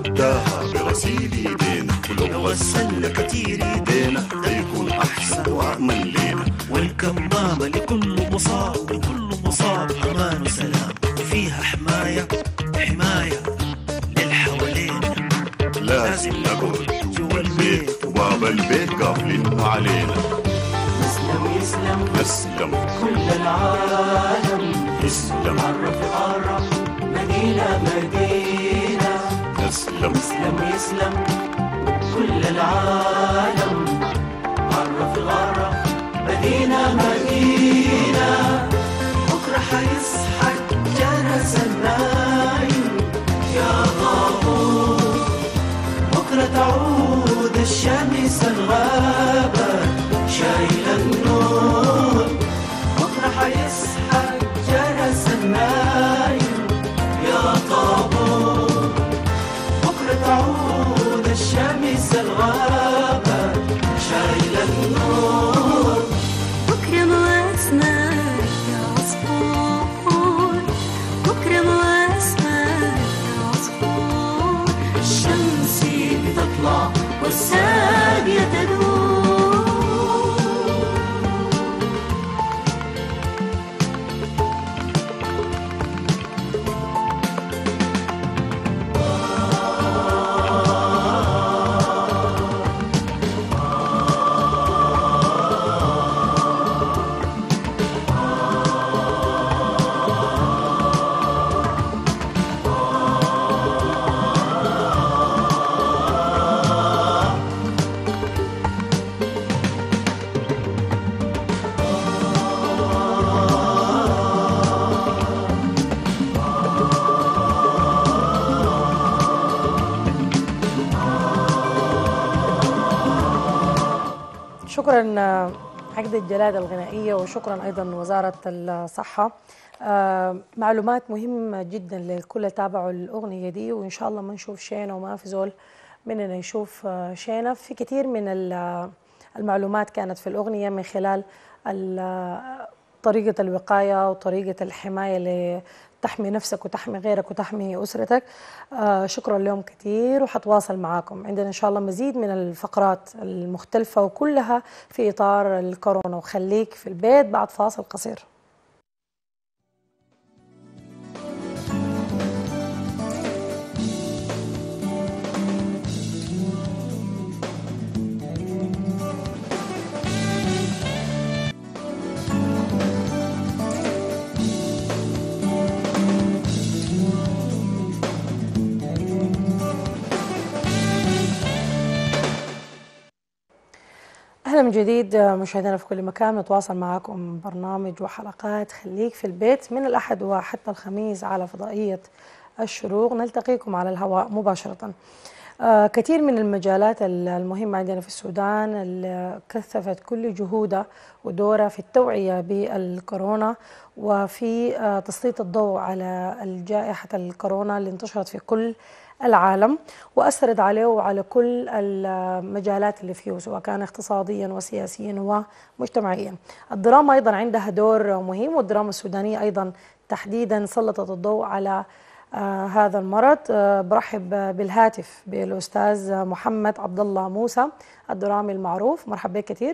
والسلة كتير ايدينا ده يكون احسن وامن لينا، والكمامة لكل مصاب لكل مصاب امان وسلام، وفيها حماية حماية للحوالين. لازم نقول جوا البيت وباب البيت قافلين علينا. يسلم يسلم يسلم كل العالم، يسلم مرة في مرة مدينة مدينة. يسلم يسلم يسلم كل العالم، مرة في مرة مدينة مدينة. بكرة حيصحى الجرس النايم يا طابور، بكرة تعود الشمس الغابة شايلة النور. بكرة حيصحى الجرس النايم يا طابور، بكرة تعود الشمس الغابة شايلة النور. بكرة مواسمة يا عصفور، بكرة مواسمة يا عصفور، الشمس بتطلع والساقية تدور. شكرا عقد الجلادة الغنائية، وشكرا أيضا وزارة الصحة. آه معلومات مهمة جدا للكل تابعوا الأغنية دي، وإن شاء الله ما نشوف شينة وما في زول مننا يشوف شينة. في كثير من المعلومات كانت في الأغنية من خلال طريقة الوقاية وطريقة الحماية لتحمي نفسك وتحمي غيرك وتحمي أسرتك. آه شكرا لهم كثير، وحتواصل معاكم. عندنا إن شاء الله مزيد من الفقرات المختلفة وكلها في إطار الكورونا، وخليك في البيت بعد فاصل قصير. أهلا من جديد مشاهدينا في كل مكان. نتواصل معكم برنامج وحلقات خليك في البيت من الأحد وحتى الخميس على فضائية الشروق، نلتقيكم على الهواء مباشرة. آه كثير من المجالات المهمة عندنا في السودان اللي كثفت كل جهودها ودورها في التوعية بالكورونا، وفي آه تسليط الضوء على الجائحة الكورونا اللي انتشرت في كل العالم وأثرت عليه وعلى كل المجالات اللي فيه، سواء كان اقتصاديا وسياسيا ومجتمعيا. الدراما أيضا عندها دور مهم، والدراما السودانية أيضا تحديدا سلطت الضوء على آه هذا المرض. آه برحب بالهاتف بالأستاذ محمد عبد الله موسى الدرامي المعروف. مرحبا بك كثير.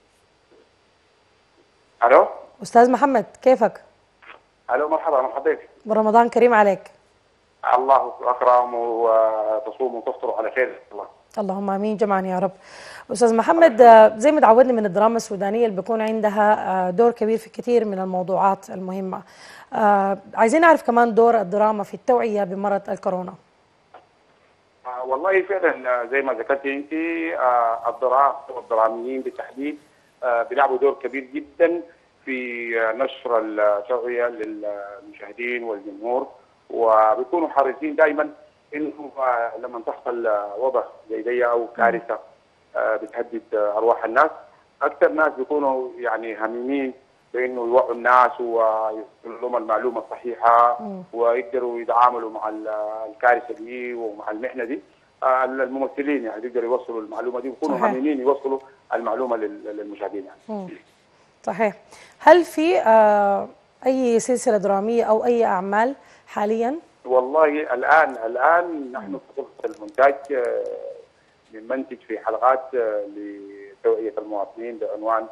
الو أستاذ محمد، كيفك؟ الو مرحبا مرحبا بك. رمضان كريم عليك. الله اكرم وتصوم وتفطر على خير الله. اللهم امين جميعا يا رب. استاذ محمد، زي ما تعودنا من الدراما السودانيه اللي بيكون عندها دور كبير في كثير من الموضوعات المهمه، عايزين نعرف كمان دور الدراما في التوعيه بمرض الكورونا. والله فعلا زي ما ذكرتي انت، الدراما والدراميين بالتحديد بيلعبوا دور كبير جدا في نشر التوعيه للمشاهدين والجمهور، وبيكونوا حريصين دائما انه لما تحصل وباء زي دي او كارثه بتهدد ارواح الناس، اكثر ناس بيكونوا يعني هميمين بانه يوعوا الناس ويوصلوا لهم المعلومه الصحيحه ويقدروا يتعاملوا مع الكارثه دي ومع المحنه دي. الممثلين يعني يقدروا يوصلوا المعلومه دي ويكونوا هميمين يوصلوا المعلومه للمشاهدين يعني. صحيح. هل في آه اي سلسله دراميه او اي اعمال حاليا؟ والله الان الان نحن في غرفه المونتاج بنمنتج في حلقات لتوعيه المواطنين بعنوان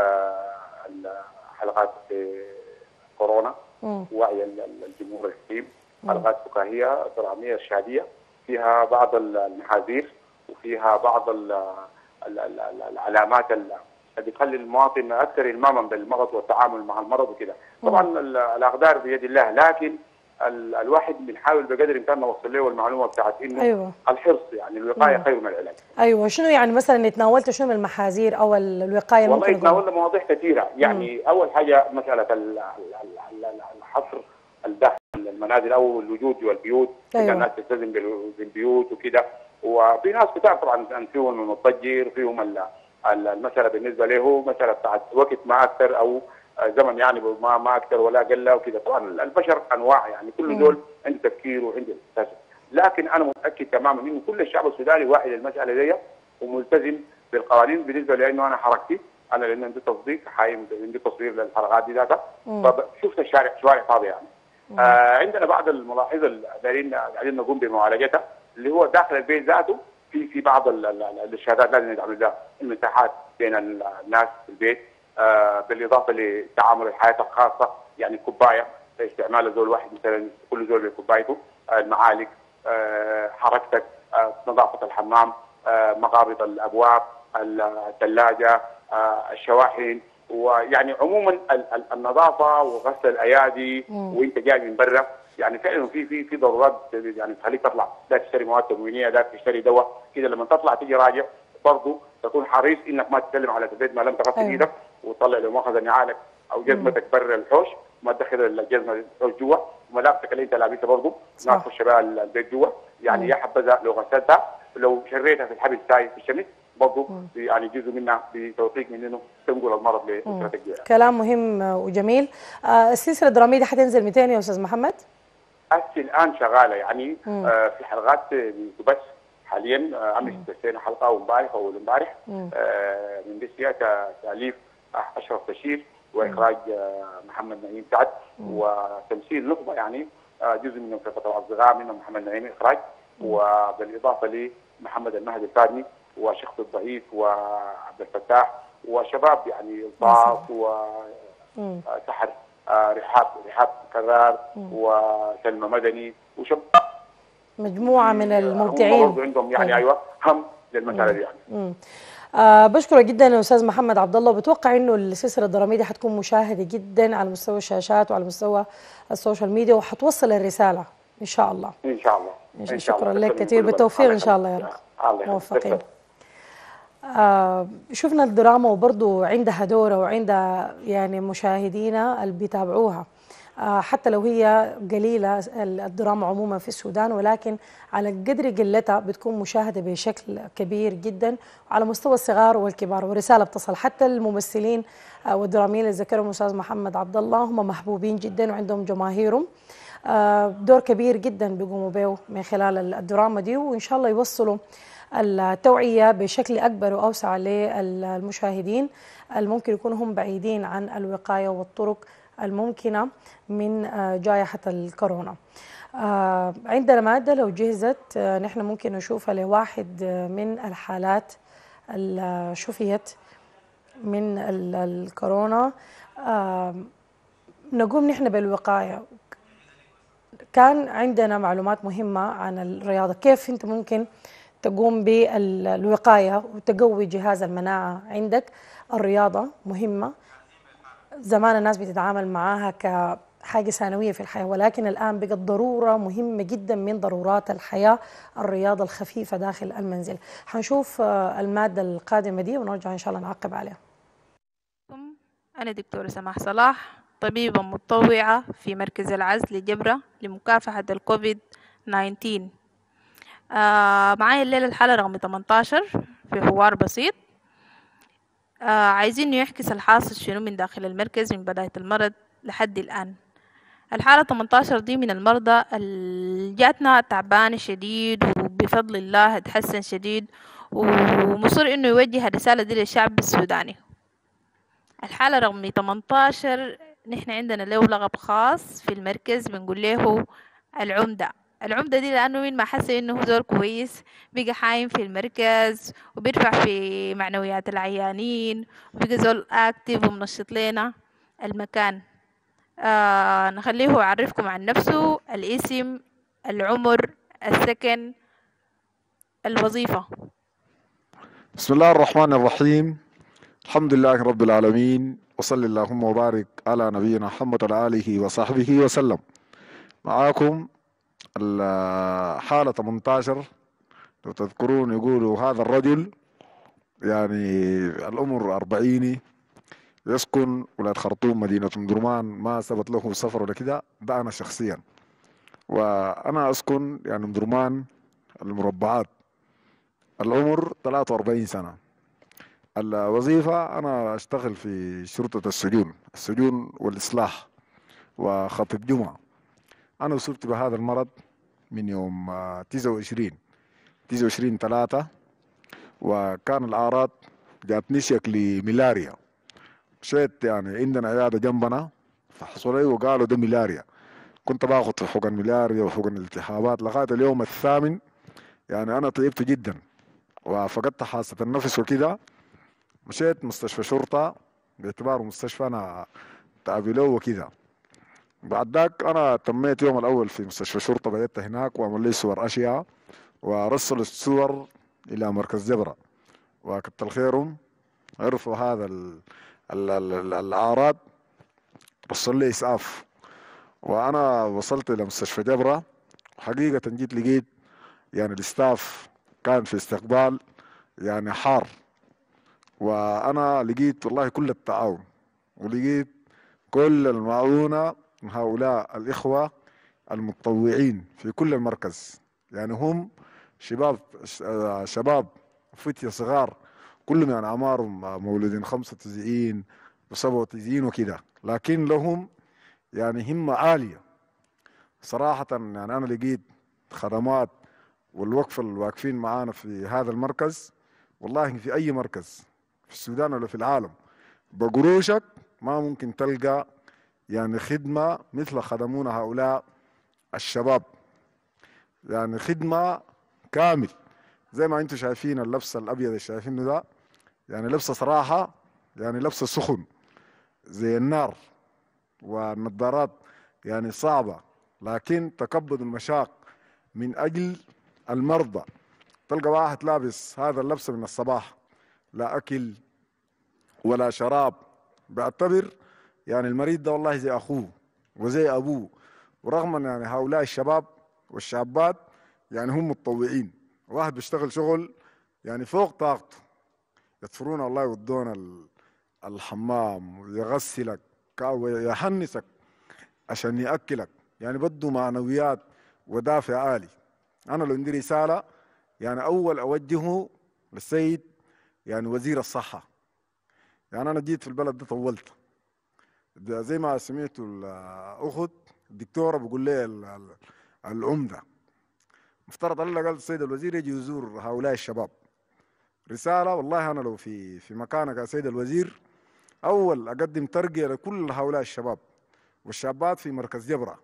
حلقات كورونا وعي الجمهور الكريم، حلقات فكاهيه دراميه ارشاديه فيها بعض المحاذير وفيها بعض العلامات اللي بتخلي المواطن اكثر الماما بالمرض والتعامل مع المرض وكده. طبعا الاقدار بيد الله، لكن الواحد بنحاول بقدر الامكان نوصل له المعلومه بتاعت انه أيوة. الحرص يعني الوقايه خير من العلاج. ايوه، شنو يعني مثلا تناولت شنو من المحاذير او الوقايه؟ والله تناولنا مواضيع كثيره، يعني مم. اول حاجه مساله الحصر الداخل المنازل او الوجود جوا البيوت. أيوة. الناس تلتزم بالبيوت وكده، وفي ناس كتار طبعا فيهم المتضجر، فيهم المساله بالنسبه له مساله بتاعت وقت ما اكثر او زمن يعني ما ما اكثر ولا قل وكذا. طبعا البشر انواع، يعني كل دول عنده تفكير وعنده احساس، لكن انا متاكد تماما انه كل الشعب السوداني واعي للمساله دي وملتزم بالقوانين. بالنسبه لانه انا حركتي انا لان عندي تصديق حايم عندي تصوير للحلقات دي ذاتها، فشفت الشارع شوارع فاضيه يعني. آه عندنا بعض الملاحظه اللي دايرين قاعدين نقوم بمعالجتها، اللي هو داخل البيت ذاته في في بعض الشهادات لازم نعمل لها المساحات بين الناس في البيت، آه بالاضافه لتعامل الحياه الخاصه، يعني كوبايه استعمال زول واحد مثلا كل زول بكوبايته، آه المعالق، آه حركتك، آه نظافه الحمام، آه مقابض الابواب، الثلاجه، آه الشواحن، ويعني عموما النظافه وغسل الايادي وانت جاي من برا. يعني فعلا في في في ضرورات يعني تخليك تطلع، لا تشتري مواد تموينيه، لا تشتري دواء كده، لما تطلع تيجي راجع برضه تكون حريص انك ما تتكلم على البيت ما لم تغسل أيوة. ايدك وتطلع لو مؤاخذه نعالك او جزمتك برا الحوش، ما تدخل الجزمه الحوش جوا، وملابسك اللي انت لابسها برضه ما تخش بها البيت جوا. يعني مم. يا حبذا لو غسلتها لو شريتها في الحبل ساي في الشمس برضه يعني جزء منها بتوثيق من انه تنقل المرض لاسرتك. كلام مهم وجميل. آه السلسله الدراميه دي حتنزل متى يا استاذ محمد؟ أسي الان شغاله يعني آه في حلقات بس حاليا آه امس تسينا حلقه وامبارح اول امبارح آه من دي تاليف اشرف بشير واخراج آه محمد نعيم سعد وتمثيل نخبه يعني آه جزء منهم في فتره اصدقاء منهم محمد نعيم اخراج، وبالاضافه لمحمد المهدي الفادني وشخص الضعيف وعبد الفتاح وشباب يعني الطاف وسحر آه رحاب رحاب كرار وسلمى مدني وشباب مجموعه من المبدعين برضه عندهم يعني ايوه هم للمساله دي يعني. مم. آه بشكرك جدا يا استاذ محمد عبد الله، وبتوقع انه السلسله الدراميه دي حتكون مشاهده جدا على مستوى الشاشات وعلى مستوى السوشيال ميديا، وحتوصل الرساله ان شاء الله. ان شاء الله. إن شاء شكرا لك كثير، بالتوفيق ان شاء الله يا رب. موفقين. آه شفنا الدراما وبرضه عندها دورة وعندها يعني مشاهدينا اللي بيتابعوها، آه حتى لو هي قليلة الدراما عموما في السودان، ولكن على قدر قلتها بتكون مشاهدة بشكل كبير جدا على مستوى الصغار والكبار، ورسالة بتصل. حتى الممثلين آه والدراميين اللي ذكرهم أستاذ محمد عبد الله هم محبوبين جدا وعندهم جماهيرهم، آه دور كبير جدا بيقوموا به من خلال الدراما دي، وإن شاء الله يوصلوا التوعية بشكل أكبر وأوسع للمشاهدين الممكن يكونوا هم بعيدين عن الوقاية والطرق الممكنة من جائحة الكورونا. عندنا مادة لو جهزت نحن ممكن نشوفها لواحد من الحالات اللي شفيت من الكورونا. نقوم نحن بالوقاية. كان عندنا معلومات مهمة عن الرياضة، كيف أنت ممكن تقوم بالوقاية وتقوي جهاز المناعة عندك. الرياضة مهمة، زمان الناس بتتعامل معاها كحاجة ثانوية في الحياة، ولكن الآن بقت ضرورة مهمة جدا من ضرورات الحياة، الرياضة الخفيفة داخل المنزل. حنشوف المادة القادمة دي ونرجع إن شاء الله نعقب عليها. أنا دكتورة سماح صلاح، طبيبة متطوعة في مركز العزل جبرة لمكافحة الكوفيد تسعة عشر. آه معايا الليلة الحالة رقم ثمانية عشر في حوار بسيط. آه عايزين يحكي الحاصل شنو من داخل المركز من بداية المرض لحد الآن. الحالة ثمانية عشر دي من المرضى اللي جاتنا تعبانة شديد، وبفضل الله اتحسن شديد، ومصر انه يوجه الرسالة دي للشعب السوداني. الحالة رقم ثمانية عشر نحن عندنا له لقب خاص في المركز بنقول له العمدة. العمدة دي لأنه من ما حس إنه هو زول كويس بقى حايم في المركز وبيرفع في معنويات العيانين وبقى زول أكتيف ومنشط لنا المكان. آه نخليه هو يعرفكم عن نفسه، الاسم، العمر، السكن، الوظيفة. بسم الله الرحمن الرحيم. الحمد لله رب العالمين، وصل اللهم وبارك على نبينا محمد وعلى آله وصحبه وسلم. معاكم الحالة ثمانية عشر، لو تذكرون يقولوا هذا الرجل يعني العمر أربعيني، يسكن ولاية خرطوم مدينة أم درمان، ما ثبت له سفر ولا كده. ده أنا شخصيا، وأنا أسكن يعني أم درمان المربعات. العمر ثلاثة وأربعين سنة. الوظيفة أنا أشتغل في شرطة السجون السجون والإصلاح وخطيب جمعة. أنا أصبت بهذا المرض من يوم تسعة وعشرين تسعة وعشرين ثلاثة، وكان الأعراض جاتني شكل ملاريا. مشيت يعني عندنا عيادة جنبنا فحصلوا لي وقالوا ده ملاريا. كنت باخذ حقن ملاريا وحقن الالتهابات لغاية اليوم الثامن. يعني أنا طيبت جدا وفقدت حاسة النفس وكده. مشيت مستشفى شرطة باعتباره مستشفى أنا تعبي له وكده. بعد ذاك أنا تميت يوم الأول في مستشفى شرطة، بيت هناك وعمل لي صور أشياء ورسلوا الصور إلى مركز جبرة، وكتر خيرهم عرفوا هذا ال ال ال الأعراض، رسلوا لي إسعاف. وأنا وصلت إلى مستشفى جبرة، حقيقة جيت لقيت يعني الاستاف كان في استقبال يعني حار، وأنا لقيت والله كل التعاون ولقيت كل المعونة من هؤلاء الإخوة المتطوعين في كل المركز. يعني هم شباب شباب فتية صغار كلهم يعني أعمارهم مولودين خمسة وتسعين وسبعة وتسعين وكده، لكن لهم يعني همة عالية صراحة. يعني أنا لقيت خدمات والوقفة اللي واقفين معانا في هذا المركز والله في أي مركز في السودان ولا في العالم بقروشك ما ممكن تلقى يعني خدمة مثل خدمونا هؤلاء الشباب. يعني خدمة كامل زي ما انتم شايفين اللبس الأبيض اللي شايفينه ده، يعني لبسه صراحة يعني لبسه سخن زي النار، والنظارات يعني صعبة، لكن تكبد المشاق من أجل المرضى. تلقى واحد لابس هذا اللبس من الصباح، لا أكل ولا شراب، بعتبر يعني المريض ده والله زي أخوه وزي أبوه. ورغم أن يعني هؤلاء الشباب والشابات يعني هم متطوعين، واحد بيشتغل شغل يعني فوق طاقته، يدفرونا والله يودونا الحمام ويغسلك ويحنسك عشان يأكلك، يعني بدوا معنويات ودافع عالي. أنا لو عندي رسالة يعني أول أوجهه للسيد يعني وزير الصحة. يعني أنا جيت في البلد ده طولت زي ما سمعتوا الأخت الدكتورة بقول لي العمدة مفترض على الأقل السيد الوزير يجي يزور هؤلاء الشباب. رسالة والله أنا لو في في مكانك يا سيد الوزير أول أقدم ترقية لكل هؤلاء الشباب والشابات في مركز جبرة،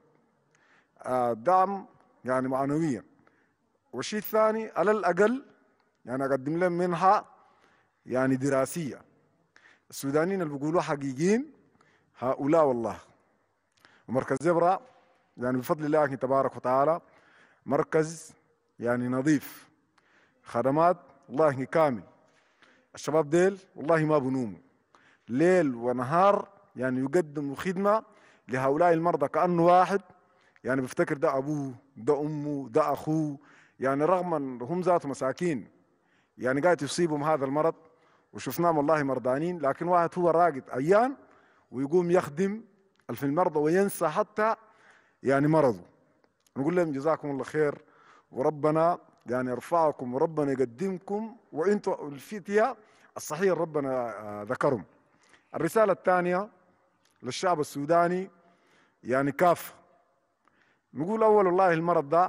دعم يعني معنويا. والشيء الثاني على الأقل يعني أقدم لهم منحة يعني دراسية. السودانيين اللي بيقولوا حقيقيين هؤلاء والله. ومركز جبرة يعني بفضل الله تبارك وتعالى مركز يعني نظيف، خدمات والله كامل. الشباب ديل والله ما بنوموا ليل ونهار، يعني يقدموا خدمة لهؤلاء المرضى كأنه واحد يعني بيفتكر ده أبوه ده أمه ده أخوه. يعني رغم أن هم ذات مساكين يعني قاعد يصيبهم هذا المرض وشفناهم والله مرضانين، لكن واحد هو راقد أيام ويقوم يخدم في المرضى وينسى حتى يعني مرضه. نقول لهم جزاكم الله خير وربنا يعني يرفعكم وربنا يقدمكم وانتم الفتية الصحيح ربنا ذكرهم. الرسالة الثانية للشعب السوداني يعني كافة، نقول أول والله المرض ده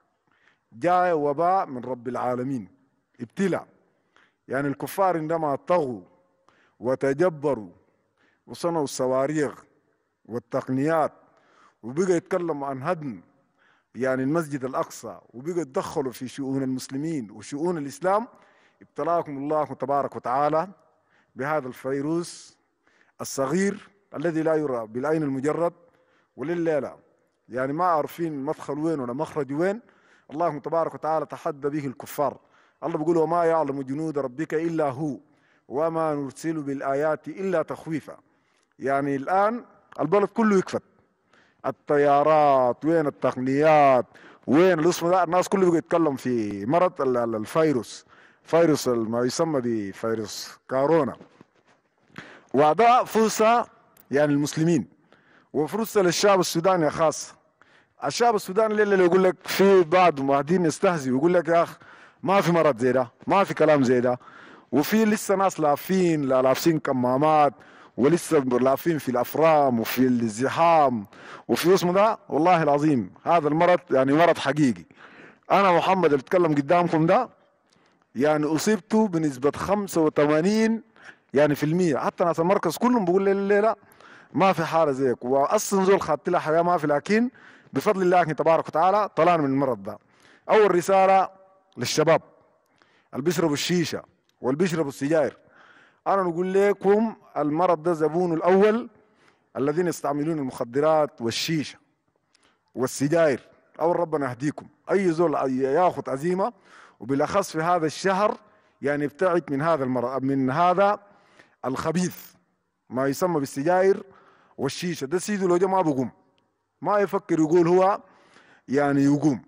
جاء وباء من رب العالمين، ابتلاء. يعني الكفار عندما طغوا وتجبروا وصنعوا الصواريخ والتقنيات وبقى يتكلموا عن هدم يعني المسجد الأقصى وبقوا يتدخلوا في شؤون المسلمين وشؤون الإسلام، ابتلاكم الله تبارك وتعالى بهذا الفيروس الصغير الذي لا يرى بالعين المجرد ولليلة، يعني ما عارفين المدخل وين ولا مخرج وين. الله تبارك وتعالى تحدى به الكفار. الله بيقول وما يعلم جنود ربك إلا هو وما نرسل بالآيات إلا تخويفا. يعني الآن البلد كله يكفت، الطيارات وين، التقنيات وين، الاسم ده الناس كله بيجي يتكلم في مرض الفيروس، فيروس ما يسمى بفيروس كورونا. وده فرصة يعني المسلمين وفرصة للشعب السوداني خاصة. الشعب السوداني اللي يقول لك في بعض مهدين يستهزئ ويقول لك يا أخ ما في مرض زي ده، ما في كلام زي ده، وفي لسه ناس لافين لا لابسين كمامات ولسه لافين في الافرام وفي الزحام وفي اسمه ده. والله العظيم هذا المرض يعني مرض حقيقي. انا محمد اللي بتكلم قدامكم ده يعني اصيبته بنسبه خمسة وثمانين يعني في المية. حتى ناس المركز كلهم بيقول لي الليله ما في حاله زيك، واصلا زول خدت لها حياه ما في، لكن بفضل الله تبارك وتعالى طلعنا من المرض ده. اول رساله للشباب اللي بيشربوا الشيشه واللي بيشربوا السجاير، انا نقول لكم المرض ده زبونه الاول الذين يستعملون المخدرات والشيشه والسجاير. اول ربنا يهديكم. اي زول ياخذ عزيمه وبالاخص في هذا الشهر يعني ابتعد من هذا المرض، من هذا الخبيث ما يسمى بالسجاير والشيشه. ده سيده لو جاء ما بقوم، ما يفكر يقول هو يعني يقوم.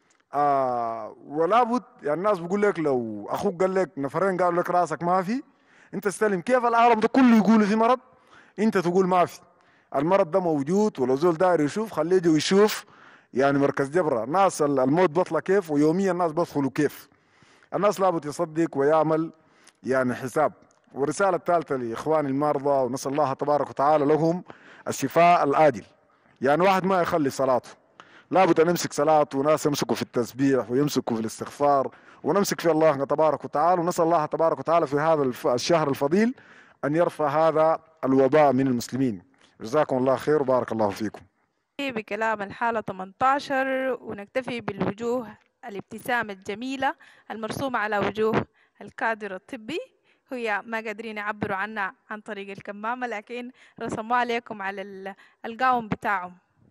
آه ولا بد يعني الناس بيقول لك لو اخوك قال لك نفرين قالوا لك راسك ما في، انت تستلم. كيف العالم ده كله يقول في مرض انت تقول ما في؟ المرض ده موجود، ولو زول داير يشوف خليه يجي ويشوف. يعني مركز جبرة ناس الموت بطلع كيف ويوميا الناس بدخلوا كيف. الناس لابد يصدق ويعمل يعني حساب. والرسالة الثالثة لإخواني المرضى ونسأل الله تبارك وتعالى لهم الشفاء العاجل. يعني واحد ما يخلي صلاته، لابد أن نمسك صلاته، وناس يمسكوا في التسبيح ويمسكوا في الاستغفار ونمسك في الله تبارك وتعالى. ونسأل الله تبارك وتعالى في هذا الشهر الفضيل أن يرفع هذا الوباء من المسلمين. جزاكم الله خير وبارك الله فيكم. بكلام الحالة ثمانية عشر ونكتفي بالوجوه الابتسامة الجميلة المرسومة على وجوه الكادر الطبي، هي ما قادرين يعبروا عنها عن طريق الكمامة، لكن رسموا عليكم على القاوم بتاعهم.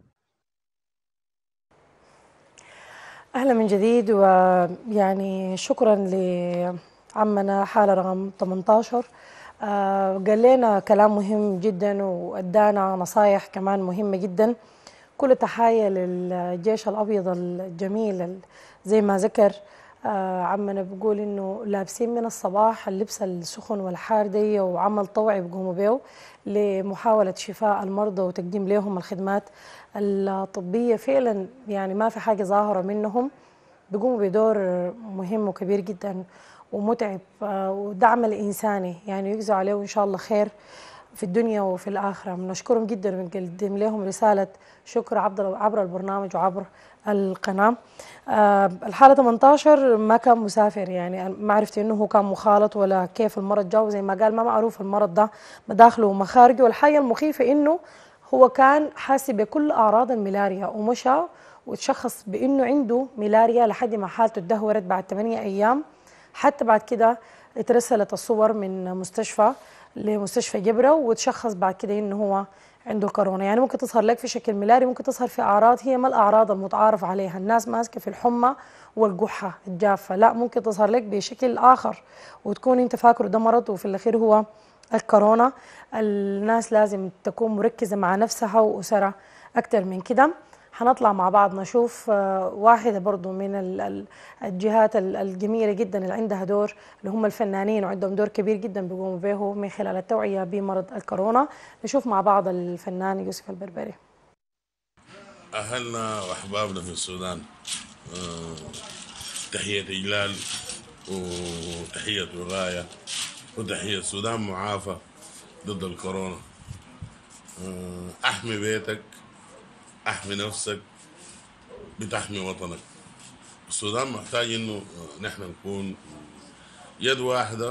أهلا من جديد، ويعني شكرا لعمنا حالة رقم ثمانية عشر. آه قال لنا كلام مهم جدا وادانا نصايح كمان مهمة جدا. كل تحية للجيش الأبيض الجميل زي ما ذكر آه عمنا، بيقول إنه لابسين من الصباح اللبس السخن والحار دي، وعمل طوعي بيقوموا به لمحاولة شفاء المرضى وتقديم لهم الخدمات الطبية. فعلا يعني ما في حاجة ظاهرة منهم، بيقوموا بدور مهم وكبير جدا ومتعب، آه ودعم الإنساني يعني يجزوا عليه إن شاء الله خير في الدنيا وفي الآخرة. بنشكرهم جدا ونقدم لهم رسالة شكر عبر البرنامج وعبر القناة. آه الحالة ثمانية عشر ما كان مسافر، يعني ما عرفت إنه هو كان مخالط ولا كيف المرض جاو، زي ما قال ما معروف المرض ده مداخله ومخارجه. والحاجة المخيفة إنه هو كان حاسس بكل أعراض الملاريا ومشى وتشخص بإنه عنده ملاريا لحد ما حالته تدهورت بعد ثمانية أيام. حتى بعد كده اترسلت الصور من مستشفى لمستشفى جبرة وتشخص بعد كده إنه هو عنده كورونا. يعني ممكن تظهر لك في شكل ملاري، ممكن تظهر في أعراض هي ما الأعراض المتعارف عليها، الناس ماسكة في الحمى والقحة الجافة، لا ممكن تظهر لك بشكل آخر وتكون أنت فاكره ده مرض وفي الأخير هو الكورونا. الناس لازم تكون مركزة مع نفسها وأسرها أكتر من كده. هنطلع مع بعض نشوف واحدة برضو من الجهات الجميلة جدا اللي عندها دور، اللي هم الفنانين وعندهم دور كبير جدا بيقوموا به من خلال التوعية بمرض الكورونا. نشوف مع بعض الفنان يوسف البربري. أهلنا وأحبابنا في السودان، تحية إجلال وتحية وغاية وتحية السودان معافى ضد الكورونا. أحمي بيتك، أحمي نفسك، بتحمي وطنك. السودان محتاج إنه نحن نكون يد واحدة،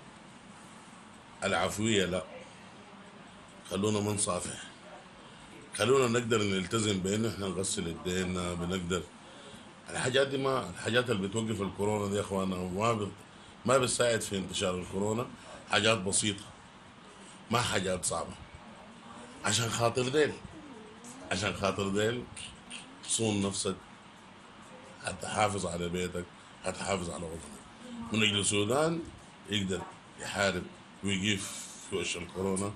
والعفوية لا، خلونا منصافح. خلونا نقدر نلتزم بانه احنا نغسل ايدينا، بنقدر الحاجات دي، ما الحاجات اللي بتوقف الكورونا دي يا اخوانا وما بت... ما بتساعد في انتشار الكورونا، حاجات بسيطه ما حاجات صعبه. عشان خاطر ديل عشان خاطر ديل صون نفسك، هتحافظ على بيتك، هتحافظ على وطنك. من اجل السودان يقدر يحارب ويقيف في وش الكورونا.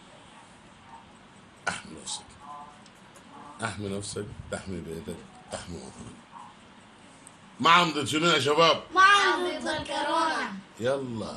احمي نفسك، احمي نفسك، تحمي بيتك، تحمي وطنك. معهم ضد شنو يا شباب؟ معهم ضد الكورونا. يلا.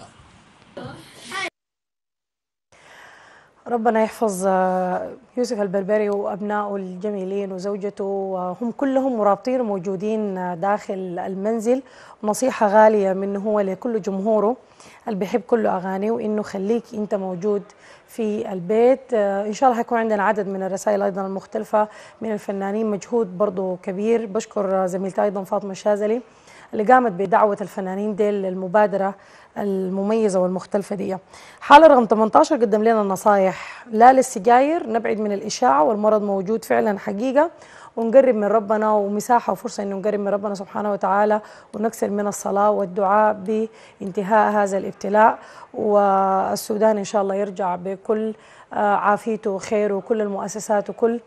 ربنا يحفظ يوسف البربري وأبنائه الجميلين وزوجته، وهم كلهم مرابطين وموجودين داخل المنزل. نصيحة غالية منه هو لكل جمهوره اللي بيحب كل أغانيه، وإنه خليك أنت موجود في البيت. إن شاء الله هيكون عندنا عدد من الرسائل أيضا المختلفة من الفنانين، مجهود برضو كبير. بشكر زميلتي أيضا فاطمة الشاذلي اللي قامت بدعوة الفنانين ديل للمبادرة المميزة والمختلفة دي. حالة رقم ثمانية عشر قدم لنا نصايح لا للسجاير، نبعد من الإشاعة والمرض موجود فعلا حقيقة، ونقرب من ربنا، ومساحة وفرصة إنه نقرب من ربنا سبحانه وتعالى، ونكسر من الصلاة والدعاء بانتهاء هذا الابتلاء، والسودان إن شاء الله يرجع بكل عافيته وخيره، وكل المؤسسات وكل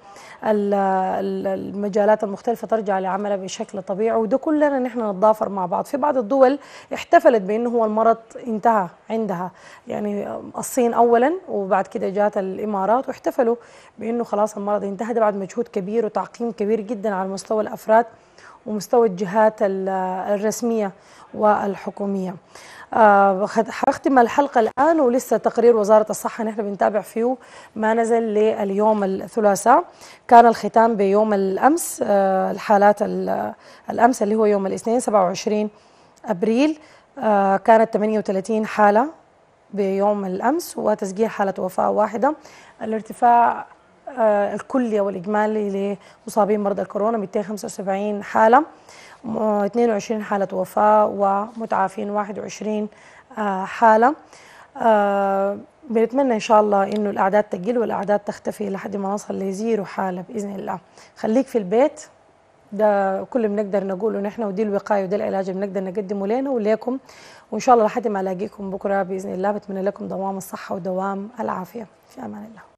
المجالات المختلفة ترجع لعملها بشكل طبيعي، وده كلنا نحن نتضافر مع بعض. في بعض الدول احتفلت بأنه هو المرض انتهى عندها، يعني الصين أولا وبعد كده جات الإمارات واحتفلوا بأنه خلاص المرض انتهى. ده بعد مجهود كبير وتعقيم كبير جدا على مستوى الأفراد ومستوى الجهات الرسمية والحكومية. آه هختم الحلقة الآن، ولسه تقرير وزارة الصحة نحن بنتابع فيه ما نزل لليوم الثلاثاء. كان الختام بيوم الأمس، آه الحالات الأمس اللي هو يوم الاثنين سبعة وعشرين أبريل، آه كانت ثمانية وثلاثين حالة بيوم الأمس، وتسجيل حالة وفاة واحدة. الارتفاع آه الكلي والإجمالي لمصابين مرضى الكورونا مئتين وخمسة وسبعين حالة، اثنين وعشرين حالة وفاة، ومتعافين واحد وعشرين حالة. بنتمنى إن شاء الله إنه الأعداد تقل والأعداد تختفي لحد ما نصل لزيرو حالة بإذن الله. خليك في البيت، ده كل بنقدر نقوله نحن، ودي الوقاية وده العلاج اللي بنقدر نقدمه لنا وليكم. وإن شاء الله لحد ما ألاقيكم بكرة بإذن الله، بتمنى لكم دوام الصحة ودوام العافية. في أمان الله.